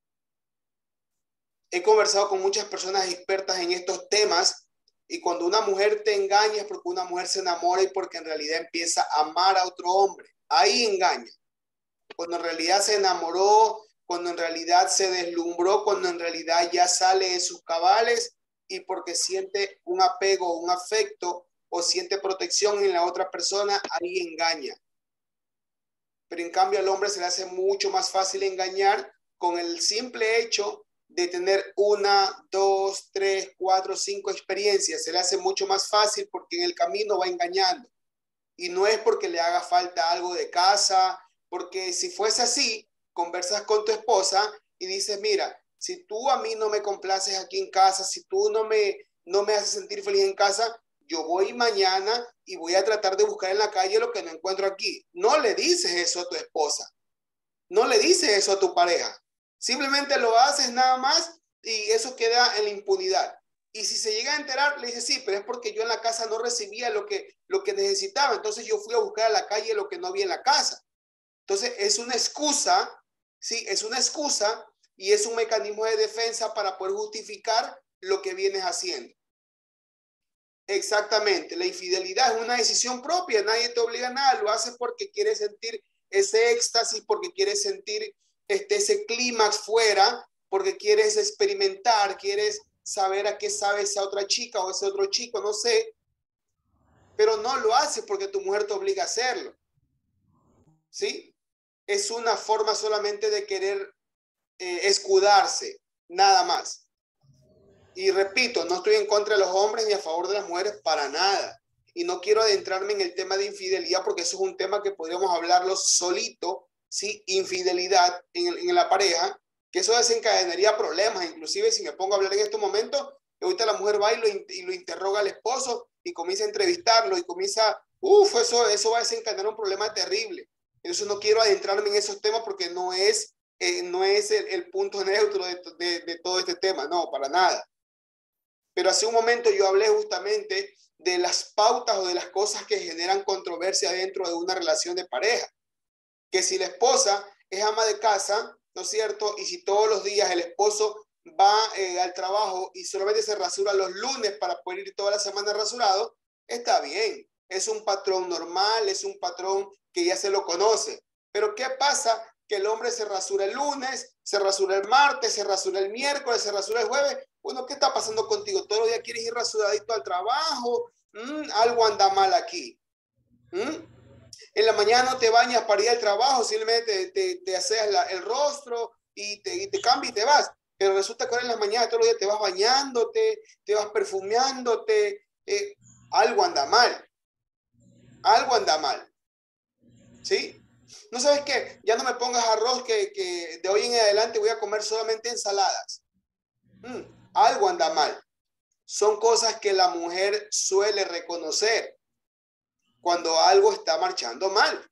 He conversado con muchas personas expertas en estos temas y cuando una mujer te engaña es porque una mujer se enamora y porque en realidad empieza a amar a otro hombre. Ahí engaña. Cuando en realidad se enamoró, cuando en realidad se deslumbró, cuando en realidad ya sale de sus cabales y porque siente un apego, un afecto o siente protección en la otra persona, ahí engaña. Pero en cambio al hombre se le hace mucho más fácil engañar con el simple hecho de tener 1, 2, 3, 4, 5 experiencias. Se le hace mucho más fácil porque en el camino va engañando. Y no es porque le haga falta algo de casa, porque si fuese así, conversas con tu esposa y dices, mira, si tú a mí no me complaces aquí en casa, si tú no me haces sentir feliz en casa, yo voy mañana y voy a tratar de buscar en la calle lo que no encuentro aquí. No le dices eso a tu esposa. No le dices eso a tu pareja. Simplemente lo haces nada más y eso queda en la impunidad. Y si se llega a enterar, le dice, sí, pero es porque yo en la casa no recibía lo que necesitaba. Entonces yo fui a buscar a la calle lo que no había en la casa. Entonces es una excusa, sí, es una excusa y es un mecanismo de defensa para poder justificar lo que vienes haciendo. Exactamente, la infidelidad es una decisión propia, nadie te obliga a nada, lo haces porque quieres sentir ese éxtasis, porque quieres sentir ese clímax fuera, porque quieres experimentar, quieres saber a qué sabe esa otra chica o ese otro chico, no sé, pero no lo haces porque tu mujer te obliga a hacerlo, ¿sí? Es una forma solamente de querer escudarse, nada más. Y repito, no estoy en contra de los hombres ni a favor de las mujeres para nada. Y no quiero adentrarme en el tema de infidelidad porque eso es un tema que podríamos hablarlo solito, ¿sí? Infidelidad en la pareja, que eso desencadenaría problemas. Inclusive si me pongo a hablar en estos momentos, ahorita la mujer va y lo interroga al esposo y comienza a entrevistarlo y comienza, eso va a desencadenar un problema terrible. Entonces no quiero adentrarme en esos temas porque no es el punto neutro de todo este tema, no, para nada. Pero hace un momento yo hablé justamente de las pautas o de las cosas que generan controversia dentro de una relación de pareja. Que si la esposa es ama de casa, ¿no es cierto? Y si todos los días el esposo va al trabajo y solamente se rasura los lunes para poder ir toda la semana rasurado, está bien. Es un patrón normal, es un patrón que ya se lo conoce. Pero ¿qué pasa? Que el hombre se rasura el lunes, se rasura el martes, se rasura el miércoles, se rasura el jueves. Bueno, ¿qué está pasando contigo? ¿Todos los días quieres ir rasuradito al trabajo? Algo anda mal aquí. En la mañana no te bañas para ir al trabajo, simplemente te haces el rostro y te cambias y te vas. Pero resulta que ahora en la mañana todos los días te vas bañándote, te vas perfumeándote. Algo anda mal. Algo anda mal. ¿Sí? ¿No sabes qué? Ya no me pongas arroz que de hoy en adelante voy a comer solamente ensaladas. Algo anda mal. Son cosas que la mujer suele reconocer cuando algo está marchando mal.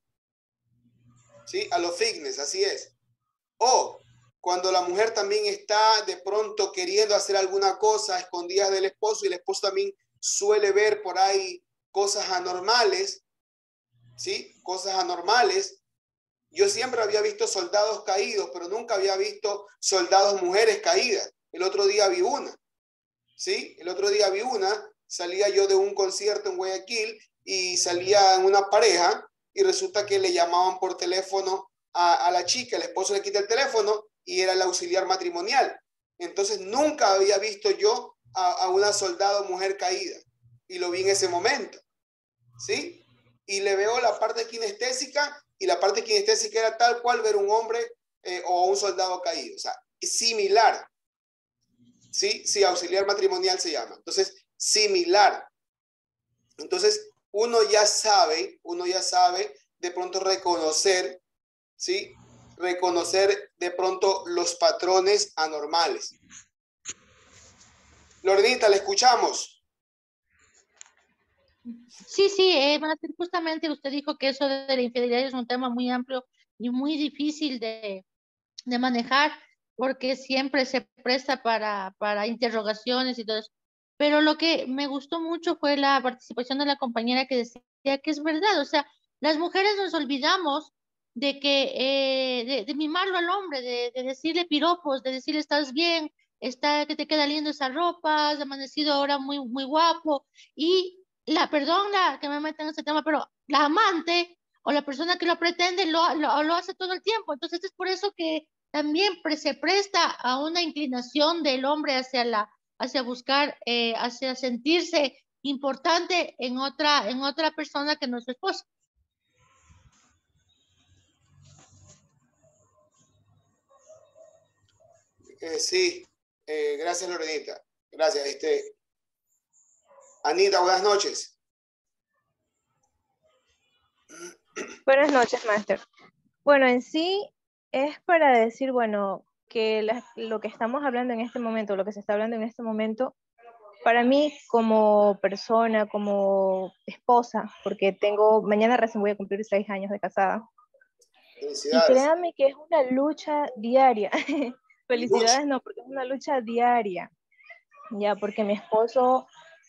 ¿Sí? A los fitness, así es. O cuando la mujer también está de pronto queriendo hacer alguna cosa a escondidas del esposo y el esposo también suele ver por ahí cosas anormales. ¿Sí? Cosas anormales. Yo siempre había visto soldados caídos, pero nunca había visto soldados mujeres caídas. El otro día vi una. ¿sí? El otro día vi salía yo de un concierto en Guayaquil y salía en una pareja y resulta que le llamaban por teléfono a la chica, el esposo le quita el teléfono y era el auxiliar matrimonial. Entonces nunca había visto yo a una soldado mujer caída y lo vi en ese momento, ¿sí? Y le veo la parte kinestésica y la parte kinestésica era tal cual ver un hombre o un soldado caído, o sea, similar, ¿sí? Sí, auxiliar matrimonial se llama. Entonces, similar. Entonces, uno ya sabe de pronto reconocer, ¿sí? Reconocer de pronto los patrones anormales. Lorenita, le escuchamos. Sí, sí, justamente usted dijo que eso de la infidelidad es un tema muy amplio y muy difícil de manejar porque siempre se presta para interrogaciones y todo eso. Pero lo que me gustó mucho fue la participación de la compañera que decía que es verdad, o sea, las mujeres nos olvidamos de que de mimarlo al hombre, de decirle piropos, de decirle estás bien, que te queda lindo esa ropa, has amanecido ahora muy, muy guapo. Y perdón que me meta en este tema, pero la amante o la persona que lo pretende lo hace todo el tiempo. Entonces es por eso que también se presta a una inclinación del hombre hacia buscar, hacia sentirse importante en otra persona que no es su esposa. Sí, gracias Lorenita. Gracias. Anita, buenas noches. Buenas noches, máster. Bueno, en sí es para decir, bueno, que lo que estamos hablando en este momento, lo que se está hablando en este momento, para mí como persona, como esposa, porque mañana recién voy a cumplir 6 años de casada. Felicidades. Y créanme que es una lucha diaria. Felicidades no, porque es una lucha diaria. Ya, porque mi esposo,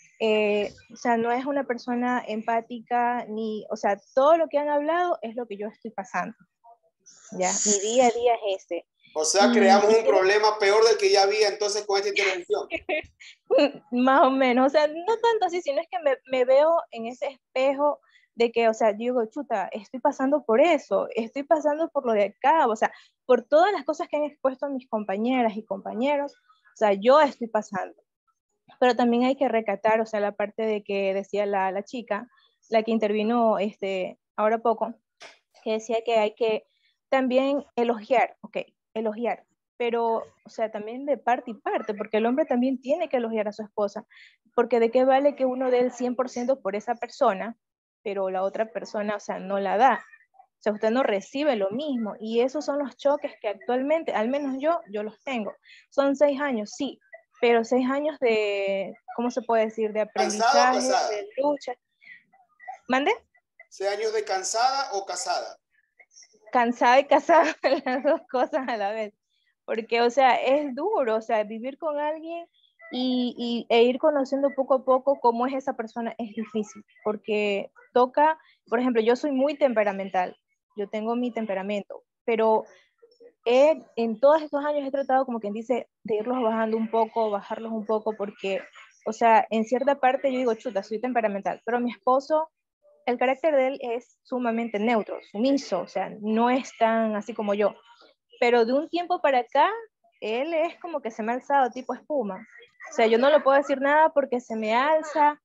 o sea, no es una persona empática, o sea, todo lo que han hablado es lo que yo estoy pasando. Ya, mi día a día es ese. O sea, creamos un problema peor del que ya había entonces con esta intervención. Más o menos, o sea, no tanto así, sino es que me veo en ese espejo de que, o sea, digo, chuta, estoy pasando por eso, estoy pasando por lo de acá, o sea, por todas las cosas que han expuesto mis compañeras y compañeros, o sea, yo estoy pasando. Pero también hay que recatar, o sea, la parte de que decía la chica, la que intervino ahora poco, que decía que hay que también elogiar, elogiar, pero, o sea, también de parte y parte, porque el hombre también tiene que elogiar a su esposa, porque de qué vale que uno dé el 100% por esa persona, pero la otra persona, o sea, no la da. O sea, usted no recibe lo mismo, y esos son los choques que actualmente, al menos yo los tengo. Son 6 años, sí, pero 6 años de, ¿cómo se puede decir? De aprendizaje, de lucha. ¿Mande? 6 años de cansada o casada. Cansada y casada, las dos cosas a la vez. Porque, o sea, es duro, o sea, vivir con alguien e ir conociendo poco a poco cómo es esa persona es difícil, porque toca, por ejemplo, yo soy muy temperamental, yo tengo mi temperamento, pero en todos estos años he tratado, como quien dice, de irlos bajando un poco, bajarlos un poco, porque, o sea, en cierta parte yo digo, chuta, soy temperamental, pero mi esposo, el carácter de él es sumamente neutro, sumiso, o sea, no es tan así como yo, pero de un tiempo para acá, él es como que se me ha alzado tipo espuma, o sea, yo no le puedo decir nada porque se me alza,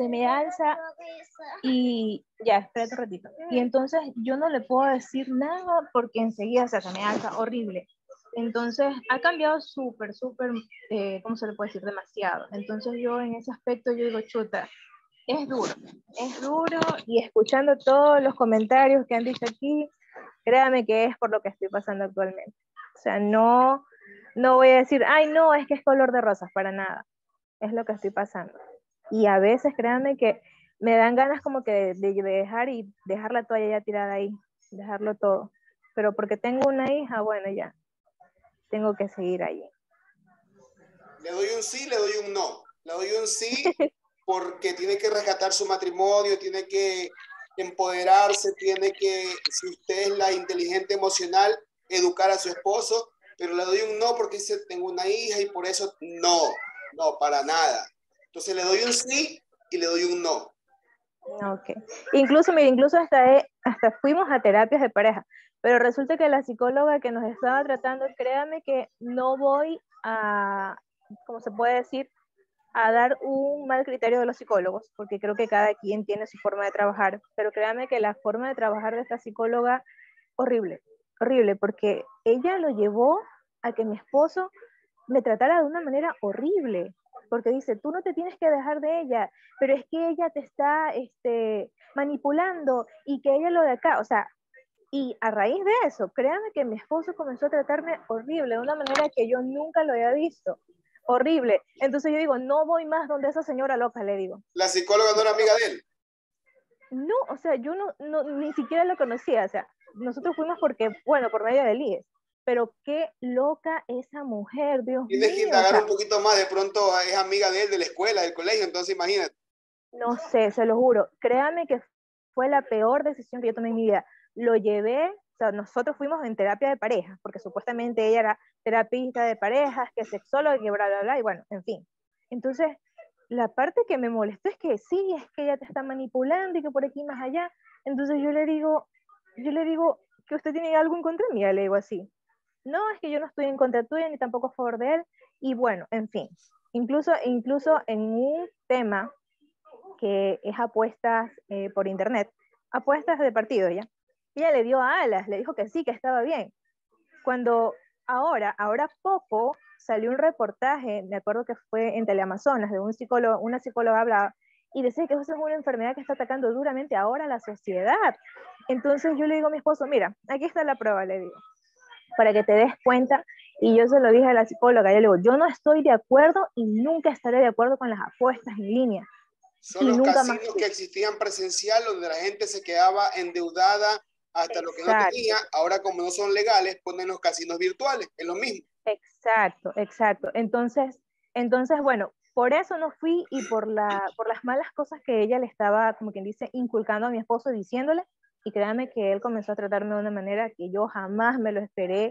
y ya, espérate un ratito. Y entonces yo no le puedo decir nada porque enseguida se me alza horrible. Entonces ha cambiado súper, ¿cómo se le puede decir? Demasiado. Entonces yo en ese aspecto yo digo, chuta, es duro y escuchando todos los comentarios que han dicho aquí, créame que es por lo que estoy pasando actualmente. O sea, no voy a decir, ay no, es que es color de rosas, para nada. Es lo que estoy pasando. Y a veces, créanme que me dan ganas como que de dejar la toalla ya tirada ahí, dejarlo todo. Pero porque tengo una hija, bueno, ya, tengo que seguir ahí. Le doy un sí, le doy un no. Le doy un sí porque tiene que rescatar su matrimonio, tiene que empoderarse, tiene que, si usted es la inteligente emocional, educar a su esposo, pero le doy un no porque dice, tengo una hija y por eso no. No, para nada. Entonces le doy un sí y le doy un no. Ok. Incluso, mire, incluso hasta fuimos a terapias de pareja, pero resulta que la psicóloga que nos estaba tratando, créame que no voy a, ¿cómo se puede decir? A dar un mal criterio de los psicólogos, porque creo que cada quien tiene su forma de trabajar, pero créame que la forma de trabajar de esta psicóloga, horrible, horrible, porque ella lo llevó a que mi esposo me tratara de una manera horrible, porque dice, tú no te tienes que dejar de ella, pero es que ella te está manipulando y que ella lo de acá, o sea, y a raíz de eso, créanme que mi esposo comenzó a tratarme horrible, de una manera que yo nunca lo había visto, horrible. Entonces yo digo, no voy más donde esa señora loca, le digo. ¿La psicóloga no era amiga de él? No, o sea, yo ni siquiera lo conocía, o sea, nosotros fuimos porque, bueno, por medio del IES, pero qué loca esa mujer, Dios mío. Tienes que indagar un poquito más, de pronto es amiga de él, de la escuela, del colegio, entonces imagínate. No sé, se lo juro, créame que fue la peor decisión que yo tomé en mi vida. Lo llevé, o sea, nosotros fuimos en terapia de pareja, porque supuestamente ella era terapista de parejas, que sexóloga, que bla, bla, bla, y bueno, en fin. Entonces, la parte que me molestó es que sí, es que ella te está manipulando y que por aquí más allá. Entonces yo le digo que usted tiene algo en contra mía, le digo así. No, es que yo no estoy en contra tuya ni tampoco a favor de él. Y bueno, en fin, incluso en un tema que es apuestas por internet, apuestas de partido ya. Ella le dio alas, le dijo que sí, que estaba bien. Cuando ahora poco salió un reportaje, me acuerdo que fue en Teleamazonas, de un psicólogo, una psicóloga hablaba, y decía que eso es una enfermedad que está atacando duramente ahora a la sociedad. Entonces yo le digo a mi esposo, mira, aquí está la prueba, le digo, para que te des cuenta, y yo se lo dije a la psicóloga, yo le digo, yo no estoy de acuerdo y nunca estaré de acuerdo con las apuestas en línea. Son los casinos que existían presencial, donde la gente se quedaba endeudada hasta lo que no tenía. Ahora, como no son legales, ponen los casinos virtuales, es lo mismo. Exacto. Entonces, bueno, por eso no fui y por las malas cosas que ella le estaba, como quien dice, inculcando a mi esposo, diciéndole, y créanme que él comenzó a tratarme de una manera que yo jamás me lo esperé,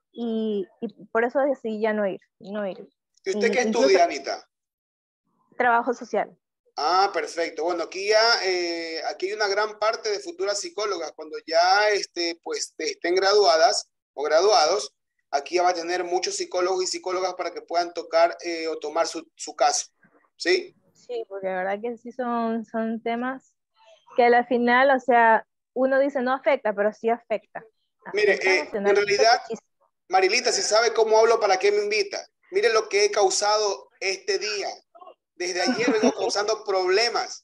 y por eso decidí ya no ir. ¿Y usted qué estudia, Anita? Trabajo social. Ah, perfecto. Bueno, aquí hay una gran parte de futuras psicólogas. Cuando ya pues, estén graduadas o graduados, aquí ya va a tener muchos psicólogos y psicólogas para que puedan tocar o tomar su caso. ¿Sí? Sí, porque la verdad que sí son temas que a la final, o sea, uno dice no afecta, pero sí afecta. Mire, en realidad, Marilita, si sabe cómo hablo, ¿para qué me invita? Mire lo que he causado este día. Desde ayer vengo causando problemas.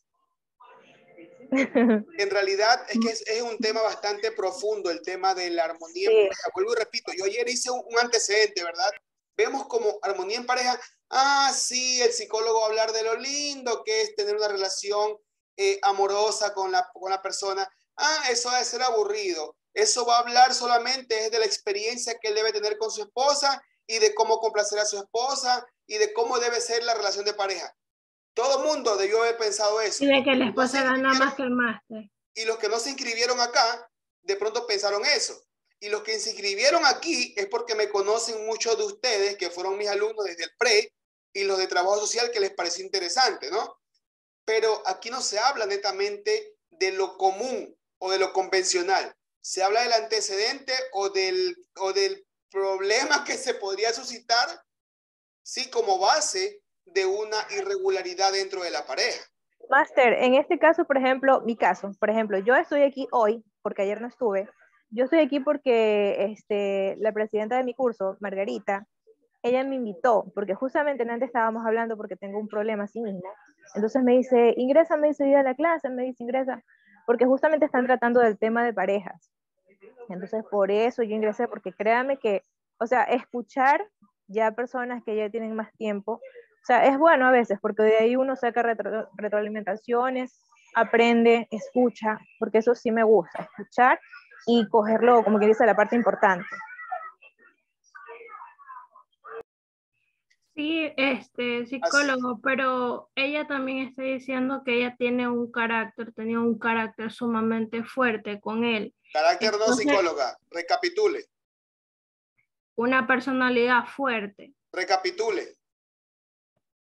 En realidad es que es un tema bastante profundo, el tema de la armonía en pareja. Vuelvo y repito, yo ayer hice un antecedente, ¿verdad? Vemos como armonía en pareja. Ah, sí, el psicólogo va a hablar de lo lindo que es tener una relación amorosa con la persona. Ah, eso debe ser aburrido. Eso va a hablar solamente de la experiencia que él debe tener con su esposa y de cómo complacer a su esposa y de cómo debe ser la relación de pareja. Todo el mundo debió haber pensado eso. Y de que la esposa gana más que el máster. Y los que no se inscribieron acá, de pronto pensaron eso. Y los que se inscribieron aquí es porque me conocen muchos de ustedes que fueron mis alumnos desde el pre y los de trabajo social que les pareció interesante, ¿no? Pero aquí no se habla netamente de lo común o de lo convencional. Se habla del antecedente o del problema que se podría suscitar, sí, como base de una irregularidad dentro de la pareja. Máster, en este caso, por ejemplo, mi caso, por ejemplo, yo estoy aquí hoy, porque ayer no estuve, yo estoy aquí porque la presidenta de mi curso, Margarita, ella me invitó, porque justamente antes estábamos hablando porque tengo un problema así mismo, entonces me dice, ingresa, me dice, ir a la clase, me dice, ingresa, porque justamente están tratando del tema de parejas, entonces por eso yo ingresé, porque créame que, o sea, escuchar ya personas que ya tienen más tiempo, o sea, es bueno a veces, porque de ahí uno saca retroalimentaciones, aprende, escucha, porque eso sí me gusta, escuchar y cogerlo, como que dice, la parte importante. Sí, psicólogo, pero ella también está diciendo que ella tenía un carácter sumamente fuerte con él. Carácter no, psicóloga, recapitule. Una personalidad fuerte. Recapitule.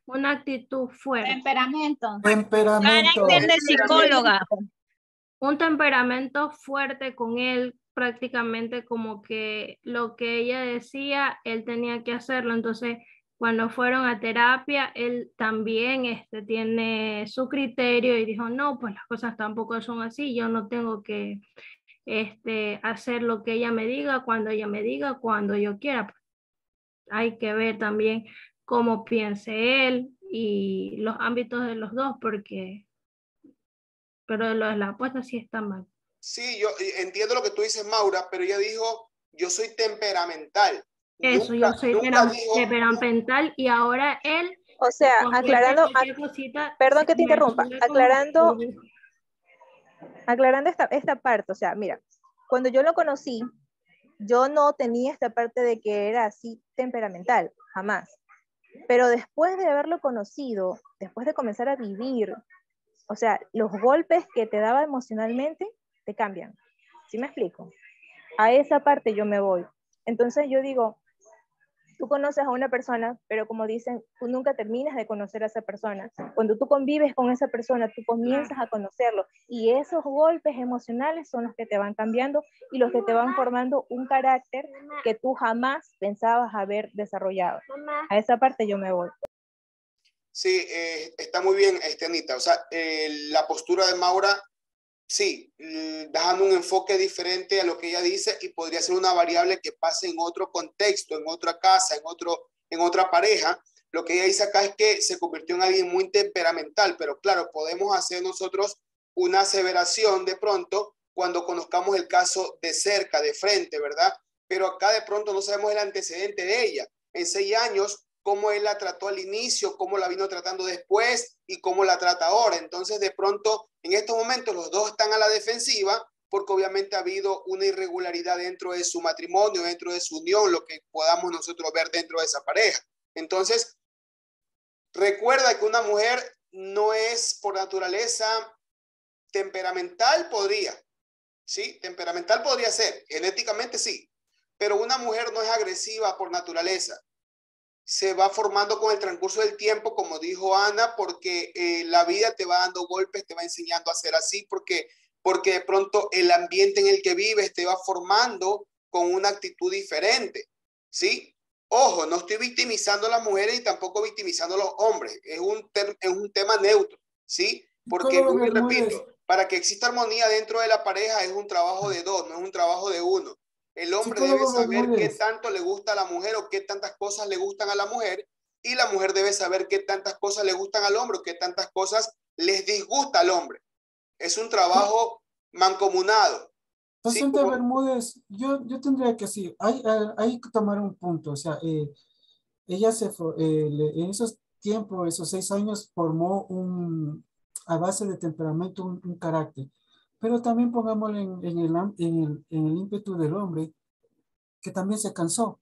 una actitud fuerte. Temperamento. Temperamento. Carácter de psicóloga. Un temperamento fuerte con él, prácticamente como que lo que ella decía, él tenía que hacerlo. Entonces, cuando fueron a terapia, él también tiene su criterio y dijo, no, pues las cosas tampoco son así, yo no tengo que hacer lo que ella me diga, cuando yo quiera. Pues, hay que ver también cómo piense él y los ámbitos de los dos, pero lo de la apuesta sí está mal. Sí, yo entiendo lo que tú dices, Maura, pero ella dijo, yo soy temperamental. Eso, Nunca- yo soy nunca dijo- temperamental y ahora él... O sea, aclarando, perdón que te interrumpa, aclarando esta parte, o sea, mira, cuando yo lo conocí, yo no tenía esta parte de que era así temperamental, jamás. Pero después de haberlo conocido, después de comenzar a vivir, o sea, los golpes que te daba emocionalmente te cambian. ¿Sí me explico? A esa parte yo me voy. Entonces yo digo, tú conoces a una persona, pero como dicen, tú nunca terminas de conocer a esa persona. Cuando tú convives con esa persona, tú comienzas a conocerlo. Y esos golpes emocionales son los que te van cambiando y los que te van formando un carácter que tú jamás pensabas haber desarrollado. A esa parte yo me voy. Sí, está muy bien, Anita. O sea, la postura de Maura, sí, dejando un enfoque diferente a lo que ella dice y podría ser una variable que pase en otro contexto, en otra casa, en otra pareja. Lo que ella dice acá es que se convirtió en alguien muy temperamental, pero claro, podemos hacer nosotros una aseveración de pronto cuando conozcamos el caso de cerca, de frente, ¿verdad? Pero acá de pronto no sabemos el antecedente de ella. En 6 años, cómo él la trató al inicio, cómo la vino tratando después y cómo la trata ahora. Entonces, de pronto, en estos momentos, los dos están a la defensiva porque obviamente ha habido una irregularidad dentro de su matrimonio, dentro de su unión, lo que podamos nosotros ver dentro de esa pareja. Entonces, recuerda que una mujer no es por naturaleza temperamental, ¿sí? Temperamental podría ser, genéticamente sí, pero una mujer no es agresiva por naturaleza. Se va formando con el transcurso del tiempo, como dijo Ana, porque la vida te va dando golpes, te va enseñando a ser así, porque de pronto el ambiente en el que vives te va formando con una actitud diferente, ¿sí? Ojo, no estoy victimizando a las mujeres y tampoco victimizando a los hombres, es un tema neutro, ¿sí? Porque, repito, para que exista armonía dentro de la pareja es un trabajo de dos, no es un trabajo de uno. El hombre debe saber qué tanto le gusta a la mujer o qué tantas cosas le gustan a la mujer, y la mujer debe saber qué tantas cosas le gustan al hombre o qué tantas cosas les disgusta al hombre. Es un trabajo mancomunado. Docente Bermúdez, yo tendría que decir, hay que tomar un punto, o sea, ella en esos tiempos, esos 6 años, formó a base de temperamento un carácter. Pero también pongámoslo en el ímpetu del hombre, que también se cansó.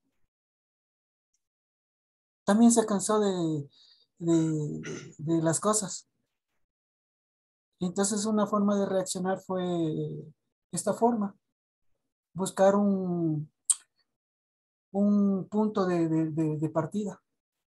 También se cansó de las cosas. Entonces una forma de reaccionar fue esta forma. Buscar un punto de partida.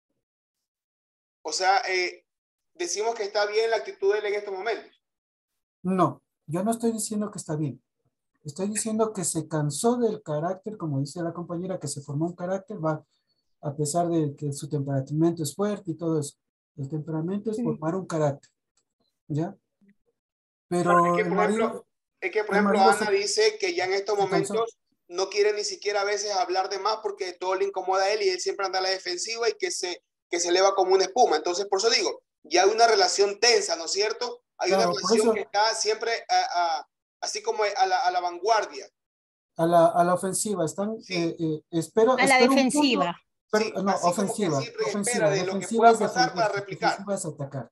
O sea, decimos que está bien la actitud de él en estos momentos. No, yo no estoy diciendo que está bien. Estoy diciendo que se cansó del carácter, como dice la compañera, que se formó un carácter, a pesar de que su temperamento es fuerte y todo eso. El temperamento es formar un carácter, ¿ya? Pero es que, por ejemplo, Ana dice que ya en estos momentos no quiere ni siquiera a veces hablar de más porque todo le incomoda a él y él siempre anda a la defensiva y que se eleva como una espuma. Entonces, por eso digo, ya hay una relación tensa, ¿no es cierto? Hay una relación que está siempre así como a la vanguardia. A la ofensiva, están, espero... A la defensiva. No, ofensiva. Espera de lo que pueda pasar para replicar. Ofensiva es atacar.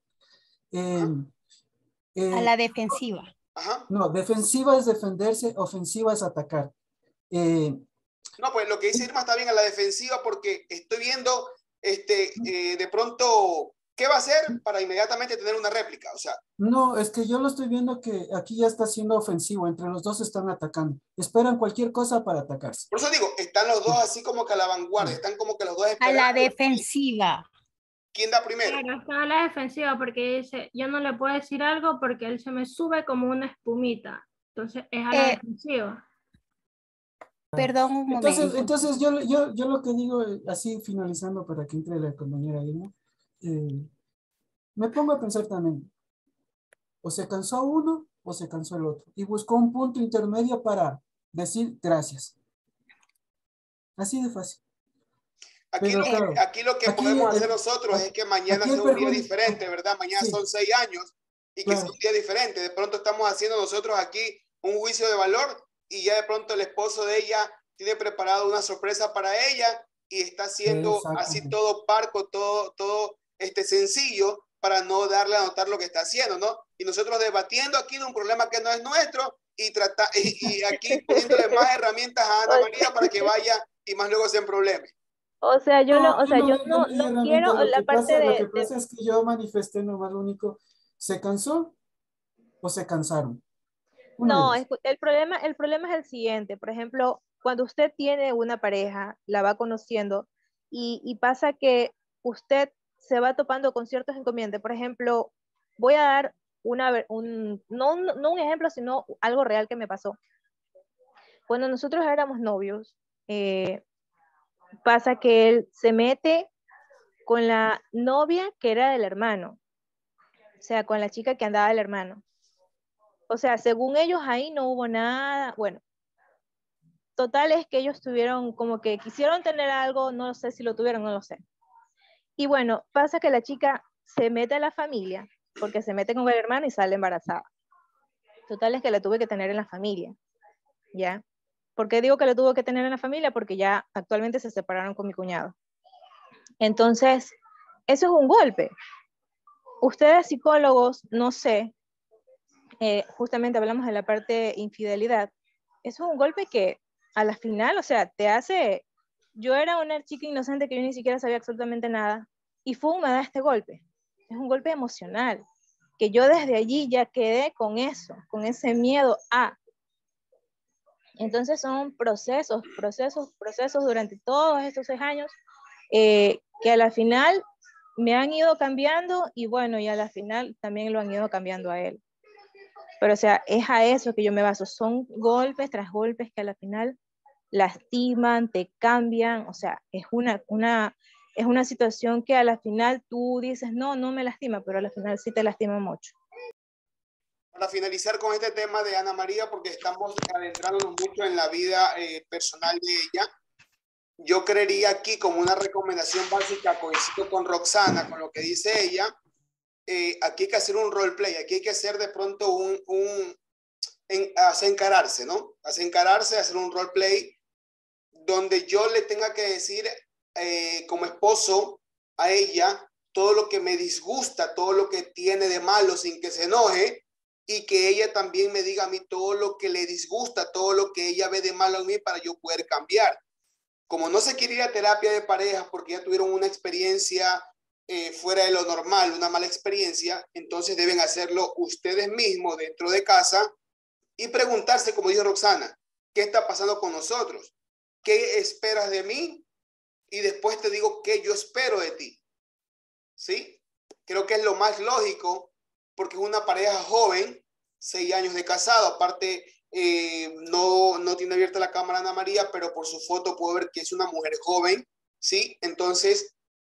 A la defensiva. Ajá. No, defensiva es defenderse, ofensiva es atacar. No, pues lo que dice Irma está bien a la defensiva porque estoy viendo de pronto qué va a hacer para inmediatamente tener una réplica, o sea. No, es que yo lo estoy viendo que aquí ya está siendo ofensivo, entre los dos están atacando, esperan cualquier cosa para atacarse. Por eso digo, están los dos así como que a la vanguardia, están como que los dos esperando. A la defensiva. ¿Quién da primero? Claro, está a la defensiva porque dice, yo no le puedo decir algo porque él se me sube como una espumita. Entonces es a la defensiva. Perdón un momento. Entonces yo lo que digo, así finalizando para que entre la compañera Irma, me pongo a pensar también, o se cansó uno o se cansó el otro, y buscó un punto intermedio para decir gracias. Así de fácil. Aquí lo que podemos hacer nosotros es que mañana sea un día diferente, ¿verdad? Mañana son 6 años y que sea un día diferente. De pronto estamos haciendo nosotros aquí un juicio de valor y ya de pronto el esposo de ella tiene preparado una sorpresa para ella y está haciendo así todo parco, todo sencillo para no darle a notar lo que está haciendo, ¿no? Y nosotros debatiendo aquí de un problema que no es nuestro y aquí poniéndole más herramientas a Ana María para que vaya y más luego sean problemas. O sea, yo no quiero la parte Lo que pasa es que yo manifesté nomás lo único, ¿se cansó o se cansaron? No, el problema es el siguiente. Por ejemplo, cuando usted tiene una pareja, la va conociendo y pasa que usted se va topando con ciertos inconvenientes. Por ejemplo, voy a dar no un ejemplo, sino algo real que me pasó. Cuando nosotros éramos novios, pasa que él se mete con la novia que era del hermano, o sea, con la chica que andaba del hermano. O sea, según ellos ahí no hubo nada, bueno, total es que ellos tuvieron como que quisieron tener algo, no sé si lo tuvieron, no lo sé. Y bueno, pasa que la chica se mete a la familia, porque se mete con el hermano y sale embarazada. Total es que la tuve que tener en la familia, ¿ya? ¿Por qué digo que la tuvo que tener en la familia? Porque ya actualmente se separaron con mi cuñado. Entonces, eso es un golpe. Ustedes psicólogos, no sé, justamente hablamos de la parte infidelidad, eso es un golpe que a la final, o sea, te hace, yo era una chica inocente que yo ni siquiera sabía absolutamente nada, y FUN me da este golpe, es un golpe emocional, que yo desde allí ya quedé con eso, con ese miedo a. Entonces son procesos durante todos estos 6 años, que a la final me han ido cambiando, y bueno, y a la final también lo han ido cambiando a él. Pero, o sea, es a eso que yo me baso. Son golpes tras golpes que a la final lastiman, te cambian. O sea, es una situación que a la final tú dices, no me lastima, pero a la final sí te lastima mucho. Para finalizar con este tema de Ana María, porque estamos adentrándonos mucho en la vida personal de ella, yo creería aquí como una recomendación básica, coincido con Roxana, con lo que dice ella, aquí hay que hacer un roleplay, aquí hay que hacer de pronto hacer encararse, ¿no? Hacer un roleplay donde yo le tenga que decir como esposo a ella todo lo que me disgusta, todo lo que tiene de malo sin que se enoje, y que ella también me diga a mí todo lo que le disgusta, todo lo que ella ve de malo en mí para yo poder cambiar. Como no se quiere ir a terapia de pareja porque ya tuvieron una experiencia fuera de lo normal, una mala experiencia, entonces deben hacerlo ustedes mismos dentro de casa y preguntarse, como dijo Roxana, ¿qué está pasando con nosotros? ¿Qué esperas de mí? Y después te digo qué yo espero de ti. ¿Sí? Creo que es lo más lógico porque es una pareja joven, 6 años de casado, aparte no tiene abierta la cámara Ana María, pero por su foto puedo ver que es una mujer joven, ¿sí? Entonces,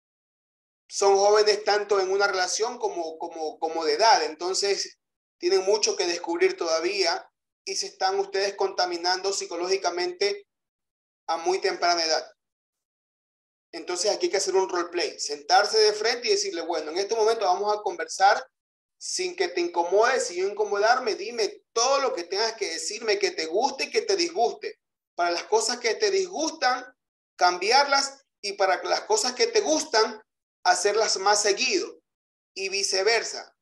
son jóvenes tanto en una relación como de edad, entonces tienen mucho que descubrir todavía y se están ustedes contaminando psicológicamente a muy temprana edad. Entonces aquí hay que hacer un roleplay, sentarse de frente y decirle, bueno, en este momento vamos a conversar sin que te incomodes, sin yo incomodarme, dime todo lo que tengas que decirme, que te guste y que te disguste. Para las cosas que te disgustan, cambiarlas, y para las cosas que te gustan, hacerlas más seguido y viceversa.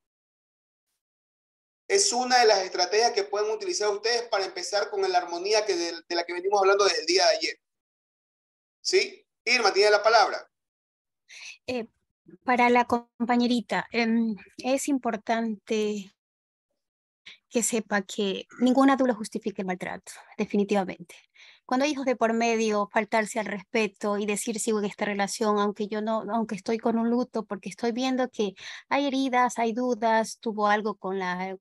Es una de las estrategias que pueden utilizar ustedes para empezar con la armonía de la que venimos hablando desde el día de ayer. ¿Sí? Irma, tiene la palabra. Para la compañerita, es importante que sepa que ningún adulto justifica el maltrato, definitivamente. Cuando hay hijos de por medio, faltarse al respeto y decir sigo en esta relación, aunque yo no, aunque estoy con un luto, porque estoy viendo que hay heridas, hay dudas, tuvo algo con la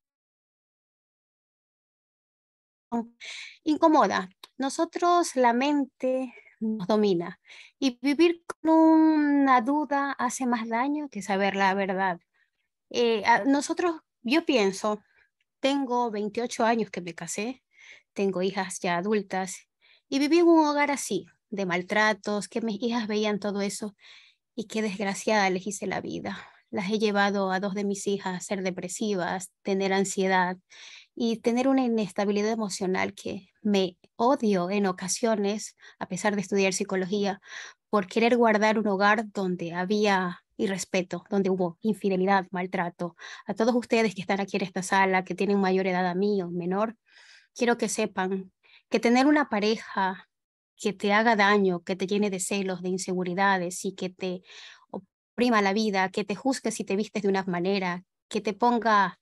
incomoda. Nosotros, la mente nos domina y vivir con una duda hace más daño que saber la verdad. Nosotros, yo pienso, tengo 28 años que me casé, tengo hijas ya adultas y viví en un hogar así, de maltratos, que mis hijas veían todo eso y qué desgraciada les hice la vida. Las he llevado a 2 de mis hijas a ser depresivas, tener ansiedad y tener una inestabilidad emocional que me odio en ocasiones, a pesar de estudiar psicología, por querer guardar un hogar donde había irrespeto, donde hubo infidelidad, maltrato. A todos ustedes que están aquí en esta sala, que tienen mayor edad a mí o menor, quiero que sepan que tener una pareja que te haga daño, que te llene de celos, de inseguridades y que te oprima la vida, que te juzgue si te vistes de una manera, que te ponga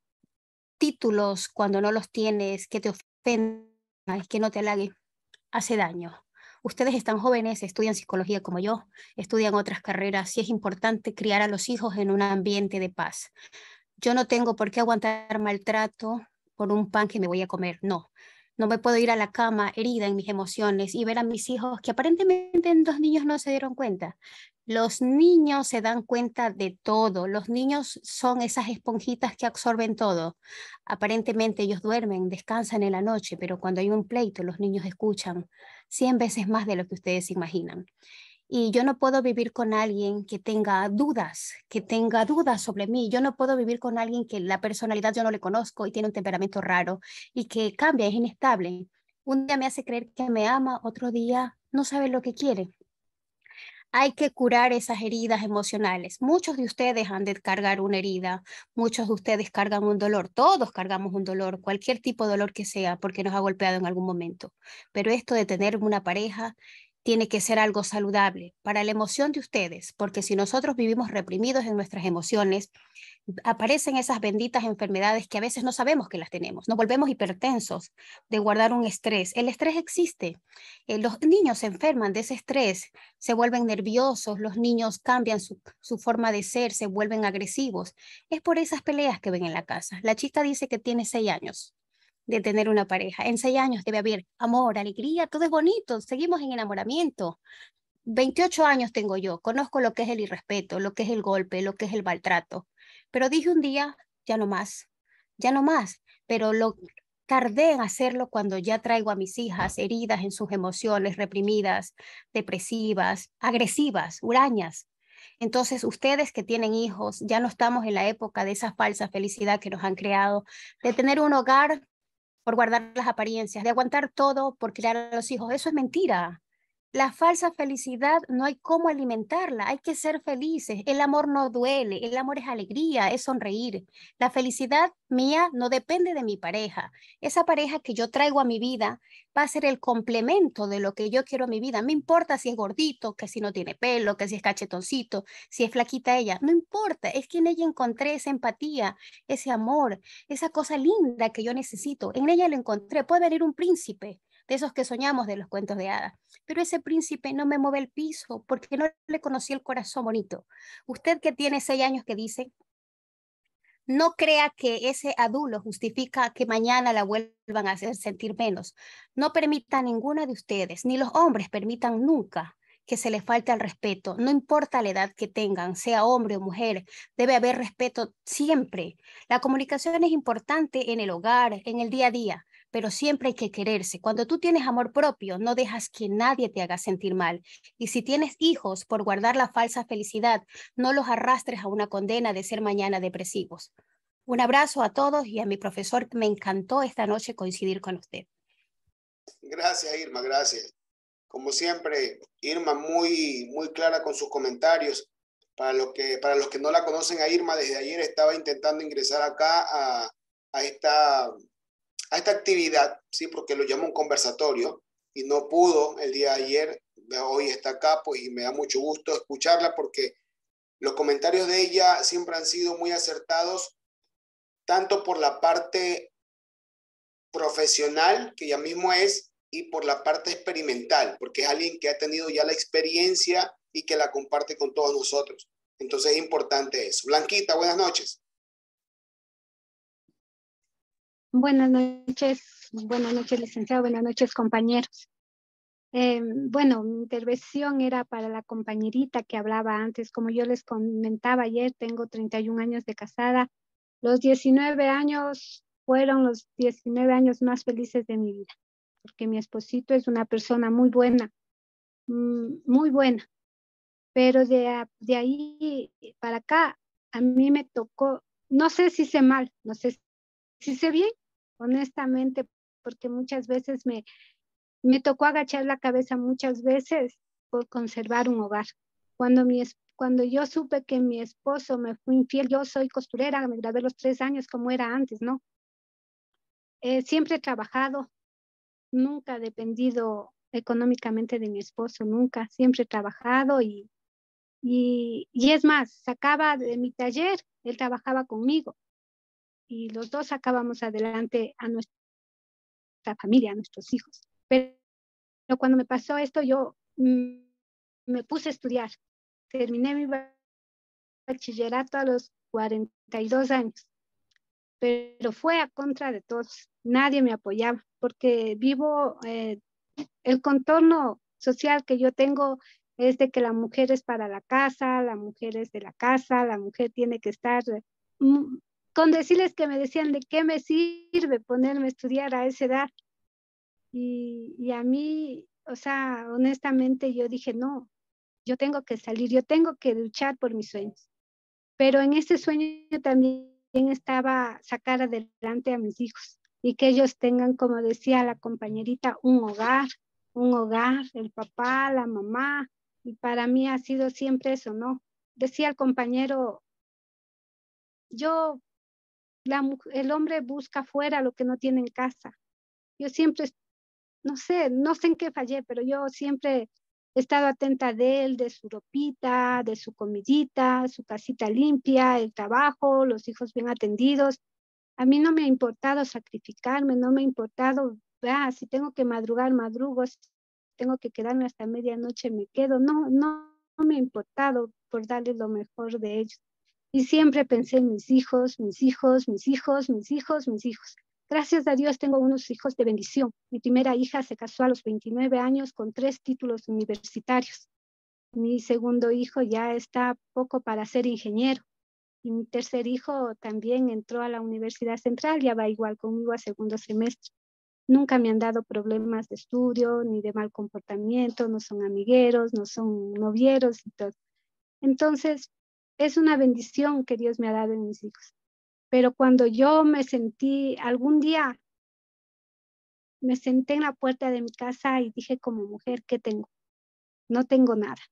títulos cuando no los tienes, que te ofenda, que no te halague, hace daño. Ustedes están jóvenes, estudian psicología como yo, estudian otras carreras y es importante criar a los hijos en un ambiente de paz. Yo no tengo por qué aguantar maltrato por un pan que me voy a comer, no. No me puedo ir a la cama herida en mis emociones y ver a mis hijos que aparentemente los niños no se dieron cuenta. Los niños se dan cuenta de todo. Los niños son esas esponjitas que absorben todo. Aparentemente ellos duermen, descansan en la noche, pero cuando hay un pleito, los niños escuchan 100 veces más de lo que ustedes imaginan. Y yo no puedo vivir con alguien que tenga dudas sobre mí. Yo no puedo vivir con alguien que la personalidad yo no le conozco y tiene un temperamento raro y que cambia, es inestable. Un día me hace creer que me ama, otro día no sabe lo que quiere. Hay que curar esas heridas emocionales. Muchos de ustedes han de cargar una herida, muchos de ustedes cargan un dolor, todos cargamos un dolor, cualquier tipo de dolor que sea, porque nos ha golpeado en algún momento. Pero esto de tener una pareja tiene que ser algo saludable para la emoción de ustedes, porque si nosotros vivimos reprimidos en nuestras emociones, aparecen esas benditas enfermedades que a veces no sabemos que las tenemos. Nos volvemos hipertensos de guardar un estrés. El estrés existe. Los niños se enferman de ese estrés, se vuelven nerviosos, los niños cambian su forma de ser, se vuelven agresivos. Es por esas peleas que ven en la casa. La chica dice que tiene 6 años de tener una pareja. En 6 años debe haber amor, alegría, todo es bonito, seguimos en enamoramiento. 28 años tengo yo, conozco lo que es el irrespeto, lo que es el golpe, lo que es el maltrato, pero dije un día, ya no más, pero lo tardé en hacerlo cuando ya traigo a mis hijas heridas en sus emociones, reprimidas, depresivas, agresivas, hurañas. Entonces, ustedes que tienen hijos, ya no estamos en la época de esa falsa felicidad que nos han creado, de tener un hogar por guardar las apariencias, de aguantar todo por criar a los hijos. Eso es mentira. La falsa felicidad no hay cómo alimentarla, hay que ser felices. El amor no duele, el amor es alegría, es sonreír. La felicidad mía no depende de mi pareja. Esa pareja que yo traigo a mi vida va a ser el complemento de lo que yo quiero a mi vida. Me importa si es gordito, que si no tiene pelo, que si es cachetoncito, si es flaquita ella. No importa, es que en ella encontré esa empatía, ese amor, esa cosa linda que yo necesito. En ella lo encontré. Puede venir un príncipe de esos que soñamos de los cuentos de hadas. Pero ese príncipe no me mueve el piso porque no le conocí el corazón bonito. Usted que tiene 6 años que dice, no crea que ese adulto justifica que mañana la vuelvan a hacer sentir menos. No permita a ninguna de ustedes, ni los hombres permitan nunca que se les falte el respeto. No importa la edad que tengan, sea hombre o mujer, debe haber respeto siempre. La comunicación es importante en el hogar, en el día a día, pero siempre hay que quererse. Cuando tú tienes amor propio, no dejas que nadie te haga sentir mal. Y si tienes hijos por guardar la falsa felicidad, no los arrastres a una condena de ser mañana depresivos. Un abrazo a todos y a mi profesor, me encantó esta noche coincidir con usted. Gracias, Irma, gracias. Como siempre, Irma muy clara con sus comentarios. Para los que no la conocen a Irma, desde ayer estaba intentando ingresar acá a esta actividad, ¿sí? Porque lo llamo un conversatorio y no pudo el día de ayer. Hoy está acá, pues, y me da mucho gusto escucharla porque los comentarios de ella siempre han sido muy acertados, tanto por la parte profesional, que ella mismo es, y por la parte experimental, porque es alguien que ha tenido ya la experiencia y que la comparte con todos nosotros. Entonces es importante eso. Blanquita, buenas noches. Buenas noches, licenciado, buenas noches, compañeros. Bueno, mi intervención era para la compañerita que hablaba antes. Como yo les comentaba ayer, tengo 31 años de casada. Los 19 años fueron los 19 años más felices de mi vida, porque mi esposito es una persona muy buena, muy buena. Pero de ahí para acá, a mí me tocó, no sé si hice mal, no sé si hice bien, honestamente, porque muchas veces me tocó agachar la cabeza muchas veces por conservar un hogar. Cuando yo supe que mi esposo me fue infiel, yo soy costurera, me gradué a los 3 años como era antes, ¿no? Siempre he trabajado, nunca he dependido económicamente de mi esposo, nunca, siempre he trabajado y es más, sacaba de mi taller, él trabajaba conmigo y los dos sacábamos adelante a nuestra familia, a nuestros hijos. Pero cuando me pasó esto, yo me puse a estudiar. Terminé mi bachillerato a los 42 años, pero fue a contra de todos. Nadie me apoyaba porque vivo, el contorno social que yo tengo es de que la mujer es para la casa, la mujer es de la casa, la mujer tiene que estar, con decirles que me decían de qué me sirve ponerme a estudiar a esa edad. Y a mí, o sea, honestamente yo dije, no, yo tengo que salir, yo tengo que luchar por mis sueños. Pero en ese sueño también estaba sacar adelante a mis hijos y que ellos tengan, como decía la compañerita, un hogar, el papá, la mamá. Y para mí ha sido siempre eso, ¿no? Decía el compañero, el hombre busca afuera lo que no tiene en casa. Yo siempre, no sé en qué fallé, pero yo siempre he estado atenta de él, de su ropita, de su comidita, su casita limpia, el trabajo, los hijos bien atendidos. A mí no me ha importado sacrificarme, no me ha importado, si tengo que madrugar, madrugo, si tengo que quedarme hasta medianoche, me quedo. No me ha importado por darles lo mejor de ellos. Y siempre pensé en mis hijos, mis hijos, mis hijos, mis hijos, mis hijos. Gracias a Dios tengo unos hijos de bendición. Mi primera hija se casó a los 29 años con 3 títulos universitarios. Mi segundo hijo ya está poco para ser ingeniero. Y mi tercer hijo también entró a la Universidad Central, ya va igual conmigo a segundo semestre. Nunca me han dado problemas de estudio ni de mal comportamiento, no son amigueros, no son novieros y todo. Entonces, es una bendición que Dios me ha dado en mis hijos. Pero cuando yo me sentí, algún día me senté en la puerta de mi casa y dije como mujer, ¿qué tengo? No tengo nada.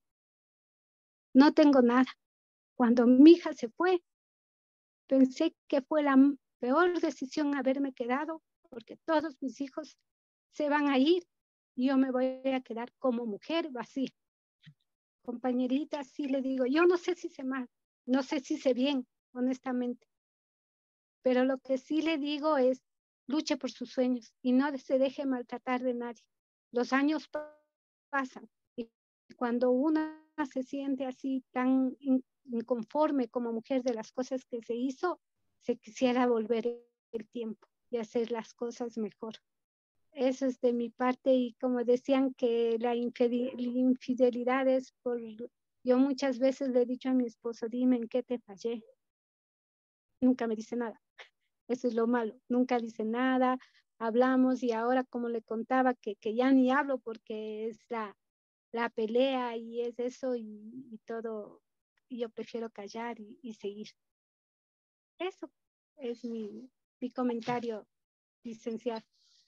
No tengo nada. Cuando mi hija se fue, pensé que fue la peor decisión haberme quedado, porque todos mis hijos se van a ir y yo me voy a quedar como mujer vacía. Compañerita, sí le digo, yo no sé si sé mal, no sé si sé bien, honestamente. Pero lo que sí le digo es, luche por sus sueños y no se deje maltratar de nadie. Los años pasan y cuando una se siente así tan inconforme como mujer de las cosas que se hizo, se quisiera volver el tiempo y hacer las cosas mejor. Eso es de mi parte y como decían que la infidelidad es por... Yo muchas veces le he dicho a mi esposo, dime en qué te fallé. Nunca me dice nada. Eso es lo malo, nunca dice nada, hablamos y ahora como le contaba que ya ni hablo porque es la pelea y es eso y todo, y yo prefiero callar y seguir. Eso es mi comentario, licenciado.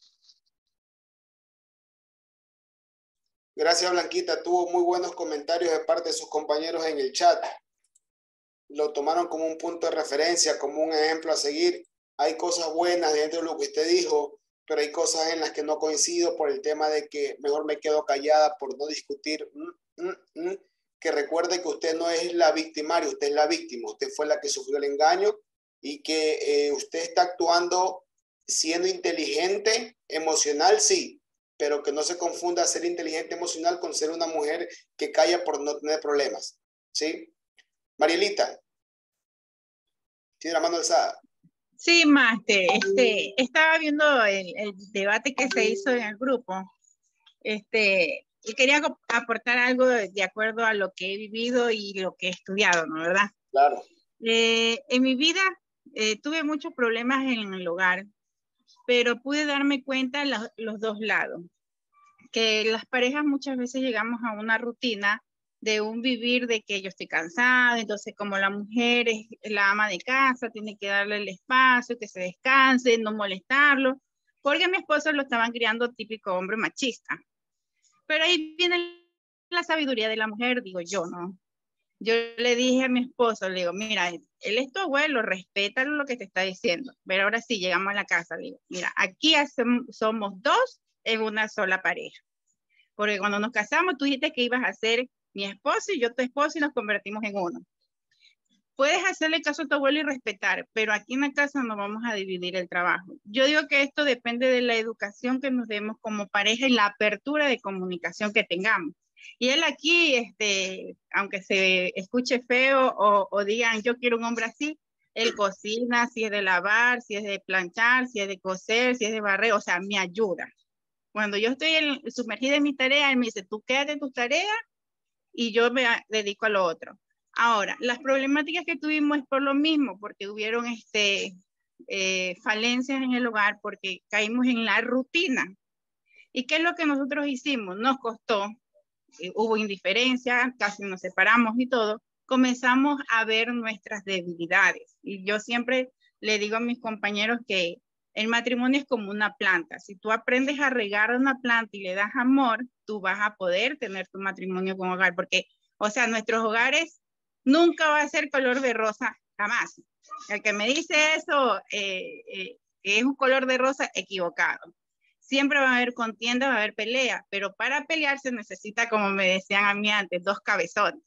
Gracias, Blanquita. Tuvo muy buenos comentarios de parte de sus compañeros en el chat. Lo tomaron como un punto de referencia, como un ejemplo a seguir. Hay cosas buenas dentro de lo que usted dijo, pero hay cosas en las que no coincido por el tema de que mejor me quedo callada por no discutir. Que recuerde que usted no es la victimaria, usted es la víctima. Usted fue la que sufrió el engaño y que usted está actuando siendo inteligente, emocional, sí, pero que no se confunda ser inteligente emocional con ser una mujer que calla por no tener problemas, ¿sí? Marielita, tiene la mano alzada. Sí, Máster, estaba viendo el debate que se hizo en el grupo, y quería aportar algo de acuerdo a lo que he vivido y lo que he estudiado, ¿no? ¿Verdad? Claro. En mi vida tuve muchos problemas en el hogar, pero pude darme cuenta los dos lados, que las parejas muchas veces llegamos a una rutina de un vivir de que yo estoy cansada, entonces como la mujer es la ama de casa, tiene que darle el espacio, que se descanse, no molestarlo, porque a mi esposo lo estaban criando típico hombre machista. Pero ahí viene la sabiduría de la mujer, digo yo, ¿no? Yo le dije a mi esposo, le digo, mira, él es tu abuelo, respeta lo que te está diciendo. Pero ahora sí, llegamos a la casa, le digo, mira, aquí somos dos en una sola pareja. Porque cuando nos casamos, tú dijiste que ibas a ser mi esposo y yo tu esposo y nos convertimos en uno. Puedes hacerle caso a tu abuelo y respetar, pero aquí en la casa no vamos a dividir el trabajo. Yo digo que esto depende de la educación que nos demos como pareja y la apertura de comunicación que tengamos. Y él aquí, aunque se escuche feo o digan yo quiero un hombre así, él cocina, si es de lavar, si es de planchar, si es de coser, si es de barrer, o sea, me ayuda. Cuando yo estoy sumergida en mi tarea, él me dice, tú quédate en tus tareas y yo me dedico a lo otro. Ahora, las problemáticas que tuvimos es por lo mismo, porque hubieron falencias en el hogar, porque caímos en la rutina. ¿Y qué es lo que nosotros hicimos? Nos costó, hubo indiferencia, casi nos separamos y todo. Comenzamos a ver nuestras debilidades. Y yo siempre le digo a mis compañeros que el matrimonio es como una planta. Si tú aprendes a regar una planta y le das amor, tú vas a poder tener tu matrimonio con hogar. Porque, o sea, nuestros hogares nunca va a ser color de rosa, jamás. El que me dice eso, que es un color de rosa, equivocado. Siempre va a haber contienda, va a haber pelea, pero para pelear se necesita, como me decían a mí antes, dos cabezones.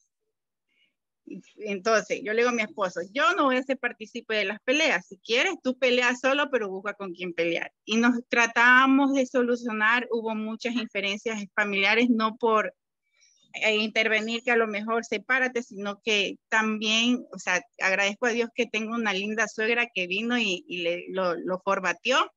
Entonces, yo le digo a mi esposo, yo no voy a ser partícipe de las peleas. Si quieres, tú peleas solo, pero busca con quién pelear. Y nos tratamos de solucionar, hubo muchas inferencias familiares, no por intervenir que a lo mejor sepárate, sino que también, o sea, agradezco a Dios que tengo una linda suegra que vino y lo formateó.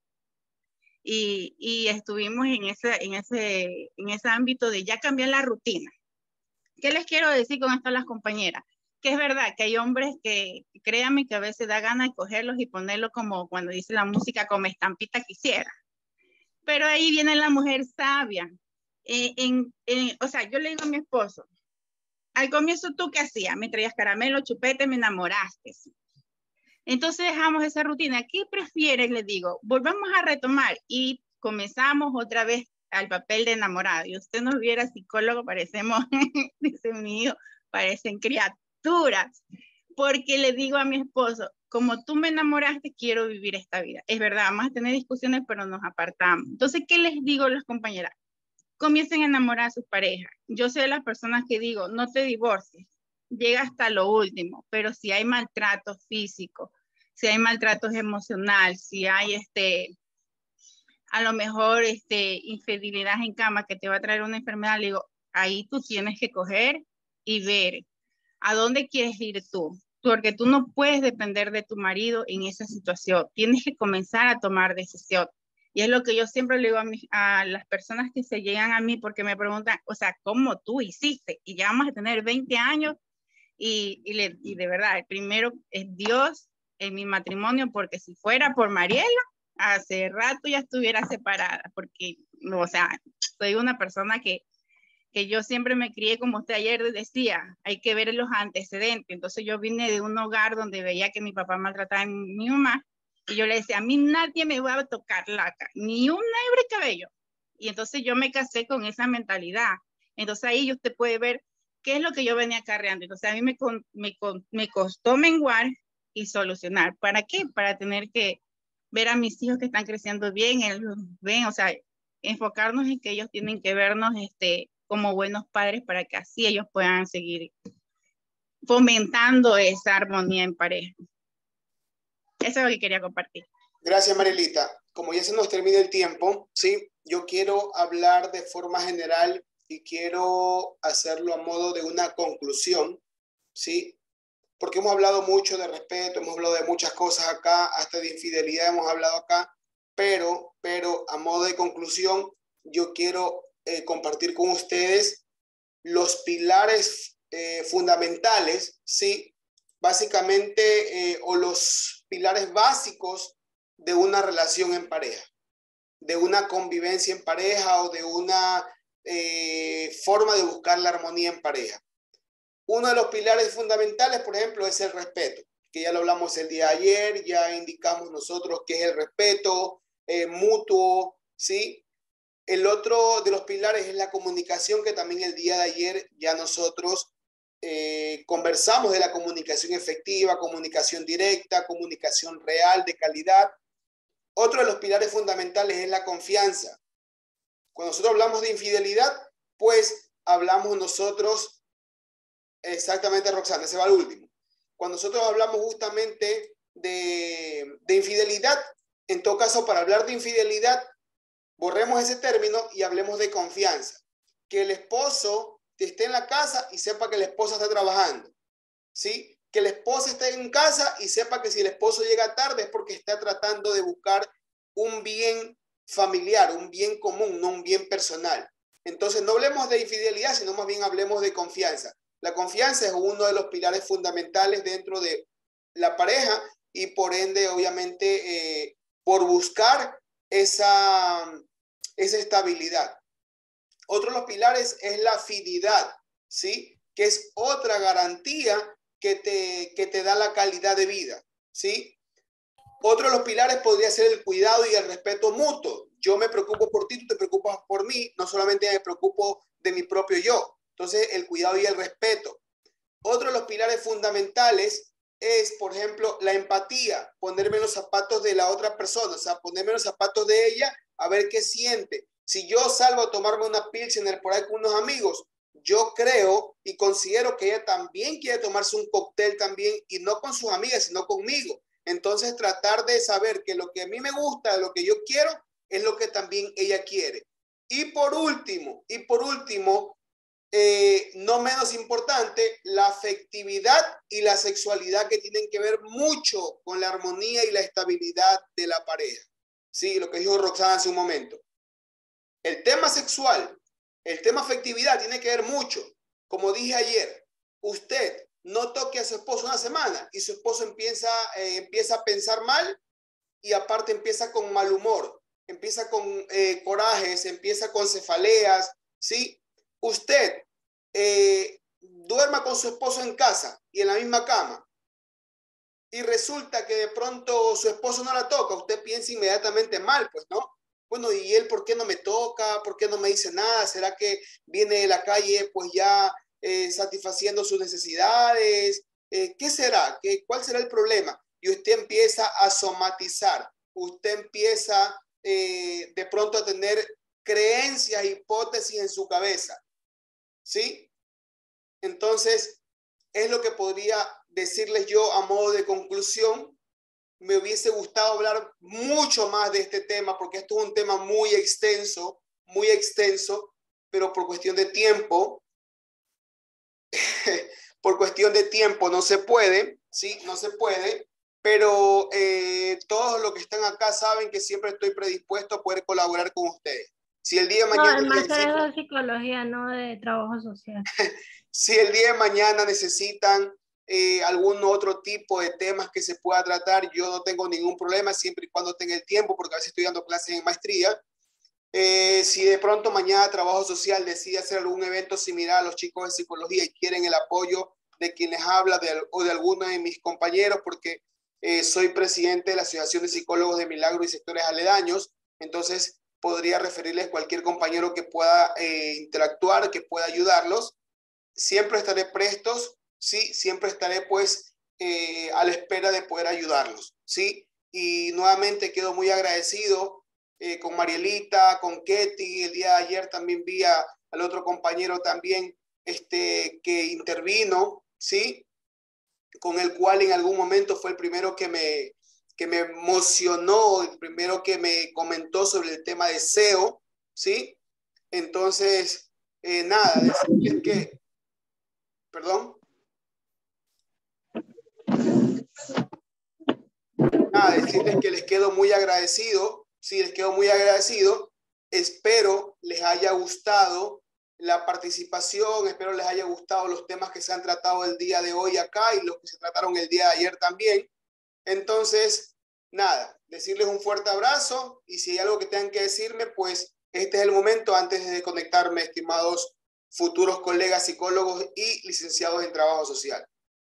Y estuvimos en ese ámbito de ya cambiar la rutina. ¿Qué les quiero decir con esto a las compañeras? Que es verdad que hay hombres que, créanme, que a veces da ganas de cogerlos y ponerlos como cuando dice la música, como estampita quisiera. Pero ahí viene la mujer sabia. O sea, yo le digo a mi esposo, al comienzo, ¿tú qué hacías? Me traías caramelo, chupete, me enamoraste. Entonces dejamos esa rutina. ¿Qué prefieres? Les digo, volvamos a retomar y comenzamos otra vez al papel de enamorado. Y usted nos viera psicólogo, parecemos, dice mi hijo, parecen criaturas. Porque le digo a mi esposo, como tú me enamoraste, quiero vivir esta vida. Es verdad, vamos a tener discusiones, pero nos apartamos. Entonces, ¿qué les digo a las compañeras? Comiencen a enamorar a sus parejas. Yo soy de las personas que digo, no te divorcies, llega hasta lo último, pero si hay maltrato físico, si hay maltrato emocional, si hay a lo mejor infidelidad en cama que te va a traer una enfermedad, le digo, ahí tú tienes que coger y ver a dónde quieres ir tú, porque tú no puedes depender de tu marido en esa situación, tienes que comenzar a tomar decisión. Y es lo que yo siempre le digo a las personas que se llegan a mí porque me preguntan, o sea, ¿cómo tú hiciste? Y ya vamos a tener 20 años y de verdad, el primero es Dios en mi matrimonio, porque si fuera por Mariela, hace rato ya estuviera separada, porque, o sea, soy una persona que yo siempre me crié, como usted ayer decía, hay que ver los antecedentes. Entonces yo vine de un hogar donde veía que mi papá maltrataba a mi mamá, y yo le decía, a mí nadie me va a tocar la cara, ni un hebre cabello. Y entonces yo me casé con esa mentalidad. Entonces ahí usted puede ver qué es lo que yo venía acarreando. Entonces a mí me costó menguar y solucionar. ¿Para qué? Para tener que ver a mis hijos que están creciendo bien, ven, o sea, enfocarnos en que ellos tienen que vernos como buenos padres para que así ellos puedan seguir fomentando esa armonía en pareja. Eso es lo que quería compartir. Gracias, Marielita. Como ya se nos termina el tiempo, ¿sí? yo quiero hablar de forma general y quiero hacerlo a modo de una conclusión, ¿sí? Porque hemos hablado mucho de respeto, hemos hablado de muchas cosas acá, hasta de infidelidad hemos hablado acá, pero a modo de conclusión, yo quiero compartir con ustedes los pilares fundamentales, ¿sí? Básicamente, o los pilares básicos de una relación en pareja, de una convivencia en pareja o de una forma de buscar la armonía en pareja. Uno de los pilares fundamentales, por ejemplo, es el respeto, que ya lo hablamos el día de ayer, ya indicamos nosotros qué es el respeto mutuo, ¿sí? El otro de los pilares es la comunicación, que también el día de ayer ya nosotros conversamos de la comunicación efectiva, comunicación directa, comunicación real, de calidad. Otro de los pilares fundamentales es la confianza. Cuando nosotros hablamos de infidelidad, pues hablamos nosotros, exactamente, Roxana, ese va al último. Cuando nosotros hablamos justamente de infidelidad, en todo caso, para hablar de infidelidad, borremos ese término y hablemos de confianza. Que el esposo esté en la casa y sepa que la esposa está trabajando, ¿sí? Que la esposa esté en casa y sepa que si el esposo llega tarde es porque está tratando de buscar un bien familiar, un bien común, no un bien personal. Entonces, no hablemos de infidelidad, sino más bien hablemos de confianza. La confianza es uno de los pilares fundamentales dentro de la pareja y por ende, obviamente, por buscar esa estabilidad. Otro de los pilares es la afinidad, ¿sí? Que es otra garantía que te da la calidad de vida, ¿sí? Otro de los pilares podría ser el cuidado y el respeto mutuo. Yo me preocupo por ti, tú te preocupas por mí, no solamente me preocupo de mi propio yo. Entonces, el cuidado y el respeto. Otro de los pilares fundamentales es, por ejemplo, la empatía, ponerme en los zapatos de la otra persona, o sea, ponerme en los zapatos de ella, a ver qué siente. Si yo salgo a tomarme una pilsner por ahí con unos amigos, yo creo y considero que ella también quiere tomarse un cóctel también, y no con sus amigas, sino conmigo. Entonces, tratar de saber que lo que a mí me gusta, lo que yo quiero, es lo que también ella quiere. Y por último, no menos importante, la afectividad y la sexualidad, que tienen que ver mucho con la armonía y la estabilidad de la pareja. Sí, lo que dijo Roxana hace un momento. El tema sexual, el tema afectividad tiene que ver mucho. Como dije ayer, usted no toque a su esposo una semana y su esposo empieza a pensar mal, y aparte empieza con mal humor, empieza con corajes, empieza con cefaleas, ¿sí? Usted duerma con su esposo en casa y en la misma cama, y resulta que de pronto su esposo no la toca, usted piensa inmediatamente mal, pues, ¿no? Bueno, ¿y él por qué no me toca? ¿Por qué no me dice nada? ¿Será que viene de la calle pues ya satisfaciendo sus necesidades? ¿Qué será? ¿Cuál será el problema? Y usted empieza a somatizar, usted empieza de pronto a tener creencias, hipótesis en su cabeza, ¿sí? Entonces, es lo que podría decirles yo a modo de conclusión. Me hubiese gustado hablar mucho más de este tema, porque esto es un tema muy extenso, pero por cuestión de tiempo, no se puede, ¿sí? No se puede, pero todos los que están acá saben que siempre estoy predispuesto a poder colaborar con ustedes. Si el día de mañana... No, el máster es de psicología, no de trabajo social. Si el día de mañana necesitan algún otro tipo de temas que se pueda tratar, yo no tengo ningún problema, siempre y cuando tenga el tiempo, porque a veces estoy dando clases en maestría. Si de pronto mañana Trabajo Social decide hacer algún evento similar a los chicos de psicología y quieren el apoyo de quienes hablan o de alguno de mis compañeros, porque soy presidente de la Asociación de Psicólogos de Milagro y sectores aledaños, entonces podría referirles a cualquier compañero que pueda interactuar, que pueda ayudarlos. Siempre estaré prestos, ¿sí? Siempre estaré pues a la espera de poder ayudarlos, ¿sí? Y nuevamente quedo muy agradecido con Marielita, con Ketty. El día de ayer también vi al otro compañero también que intervino, ¿sí? Con el cual en algún momento fue el primero que me emocionó, el primero que me comentó sobre el tema de SEO, ¿sí? Entonces, nada, decirles que, perdón. Nada, decirles que les quedo muy agradecido, sí, les quedo muy agradecido. Espero les haya gustado la participación, espero les haya gustado los temas que se han tratado el día de hoy acá y los que se trataron el día de ayer también. Entonces, nada, decirles un fuerte abrazo y si hay algo que tengan que decirme, pues este es el momento antes de conectarme, estimados futuros colegas psicólogos y licenciados en trabajo social.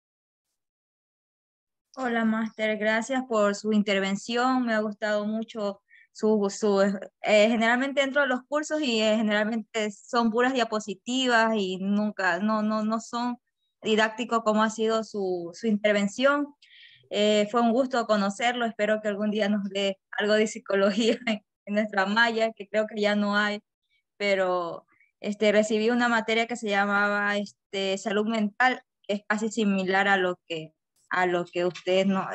Hola, Máster, gracias por su intervención, me ha gustado mucho generalmente entro a los cursos y generalmente son puras diapositivas y nunca, no son didácticos como ha sido su intervención. Fue un gusto conocerlo, espero que algún día nos dé algo de psicología en nuestra malla, que creo que ya no hay, pero recibí una materia que se llamaba salud mental, que es casi similar a lo que usted no,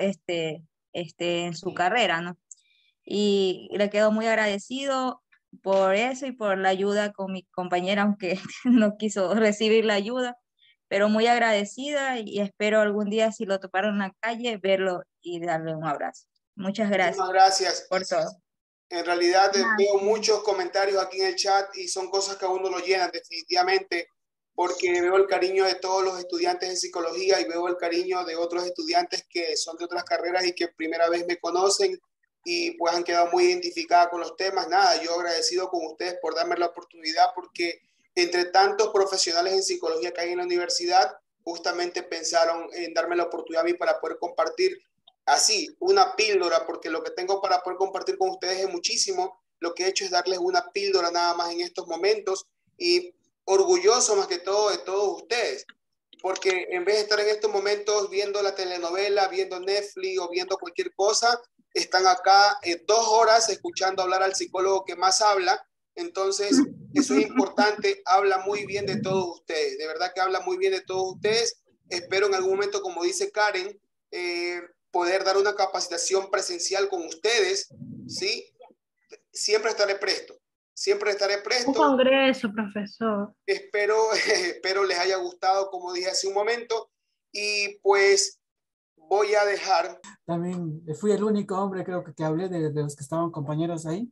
en su carrera, ¿no? Y le quedo muy agradecido por eso y por la ayuda con mi compañera, aunque no quiso recibir la ayuda, pero muy agradecida y espero algún día, si lo toparon en la calle, verlo y darle un abrazo. Muchas gracias. Muchas gracias por todo. En realidad veo muchos comentarios aquí en el chat y son cosas que a uno lo llenan definitivamente, porque veo el cariño de todos los estudiantes de psicología y veo el cariño de otros estudiantes que son de otras carreras y que primera vez me conocen y pues han quedado muy identificadas con los temas. Nada, yo agradecido con ustedes por darme la oportunidad, porque entre tantos profesionales en psicología que hay en la universidad, justamente pensaron en darme la oportunidad a mí para poder compartir así una píldora, porque lo que tengo para poder compartir con ustedes es muchísimo. Lo que he hecho es darles una píldora nada más en estos momentos y orgulloso más que todo de todos ustedes, porque en vez de estar en estos momentos viendo la telenovela, viendo Netflix o viendo cualquier cosa, están acá 2 horas escuchando hablar al psicólogo que más habla. Entonces, eso es importante, habla muy bien de todos ustedes, de verdad que habla muy bien de todos ustedes. Espero en algún momento, como dice Karen, poder dar una capacitación presencial con ustedes, ¿sí? Siempre estaré presto, siempre estaré presto. Un congreso, profesor. Espero les haya gustado, como dije hace un momento, y pues voy a dejar. También fui el único hombre, creo que hablé de los que estaban compañeros ahí.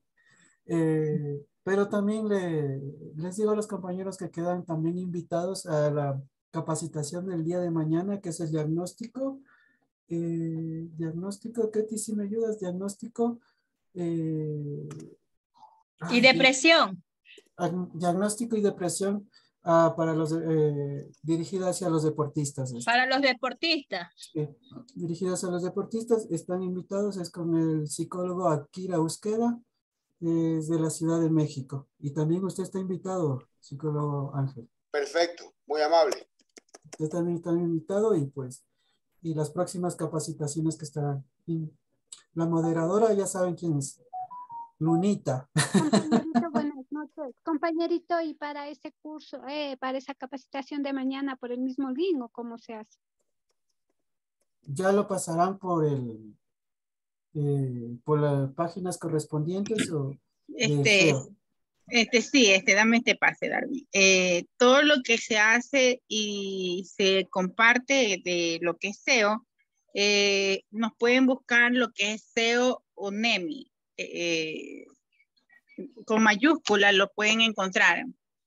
Pero también les digo a los compañeros que quedan también invitados a la capacitación del día de mañana, que es el diagnóstico. Diagnóstico, Ketty, si me ayudas, diagnóstico. Y depresión. Diagnóstico y depresión para los dirigida hacia los deportistas. Para los deportistas. Sí, dirigidos a los deportistas, están invitados, es con el psicólogo Akira Euskera, es de la Ciudad de México. Y también usted está invitado, psicólogo Ángel. Perfecto, muy amable. Usted también está invitado y pues, y las próximas capacitaciones que estarán. Y la moderadora ya saben quién es, Lunita. Compañerito, buenas noches. Compañerito, ¿y para ese curso, para esa capacitación de mañana por el mismo link o cómo se hace? Ya lo pasarán por las páginas correspondientes o Sí, dame este pase, Darwin. Todo lo que se hace y se comparte de lo que es SEO, nos pueden buscar lo que es SEO UNEMI. Con mayúsculas lo pueden encontrar.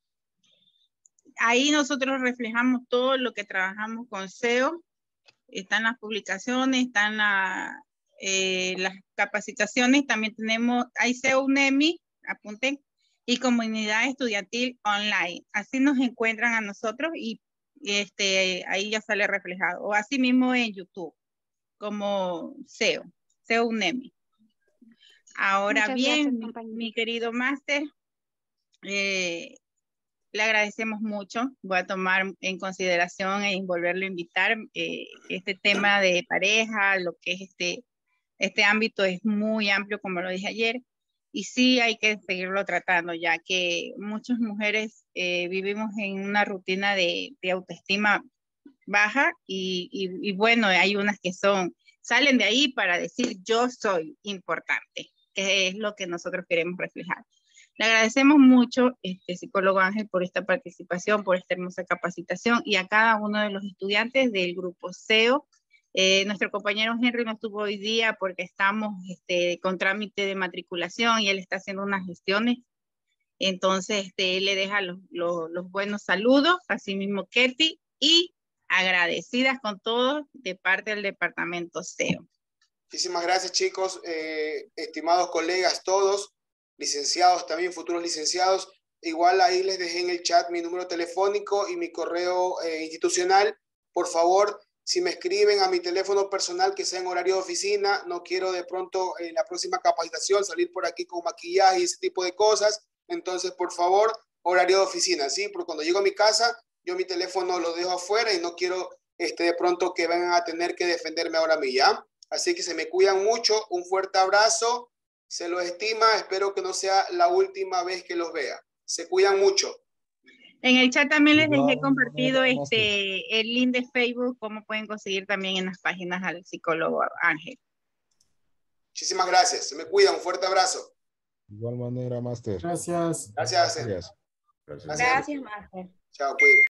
Ahí nosotros reflejamos todo lo que trabajamos con SEO. Están las publicaciones, están las capacitaciones. También tenemos, hay SEO UNEMI, apunten, y comunidad estudiantil online. Así nos encuentran a nosotros y ahí ya sale reflejado. O así mismo en YouTube, como SEO UNEMI. Ahora Muchas bien, gracias, mi querido máster, le agradecemos mucho. Voy a tomar en consideración y volverlo a invitar. Este tema de pareja, lo que es este ámbito es muy amplio, como lo dije ayer, y sí hay que seguirlo tratando, ya que muchas mujeres vivimos en una rutina de autoestima baja y bueno, hay unas que salen de ahí para decir yo soy importante, que es lo que nosotros queremos reflejar. Le agradecemos mucho, psicólogo Ángel, por esta participación, por esta hermosa capacitación y a cada uno de los estudiantes del grupo SEO. Nuestro compañero Henry no estuvo hoy día porque estamos con trámite de matriculación y él está haciendo unas gestiones. Entonces, él le deja los buenos saludos, así mismo Ketty, y agradecidas con todos de parte del departamento SEO. Muchísimas gracias, chicos, estimados colegas todos, licenciados también, futuros licenciados. Igual ahí les dejé en el chat mi número telefónico y mi correo institucional. Por favor, si me escriben a mi teléfono personal que sea en horario de oficina, no quiero de pronto en la próxima capacitación salir por aquí con maquillaje y ese tipo de cosas. Entonces, por favor, horario de oficina, ¿sí? Porque cuando llego a mi casa, yo mi teléfono lo dejo afuera y no quiero de pronto que vengan a tener que defenderme ahora a mí, ¿ya? Así que se me cuidan mucho, un fuerte abrazo, se los estima, espero que no sea la última vez que los vea. Se cuidan mucho. En el chat también les dejé compartido el link de Facebook, cómo pueden conseguir también en las páginas al psicólogo Ángel. Muchísimas gracias, se me cuidan, un fuerte abrazo. De igual manera, Máster. Gracias. Gracias. Gracias. Gracias, Máster. Chao, cuídense.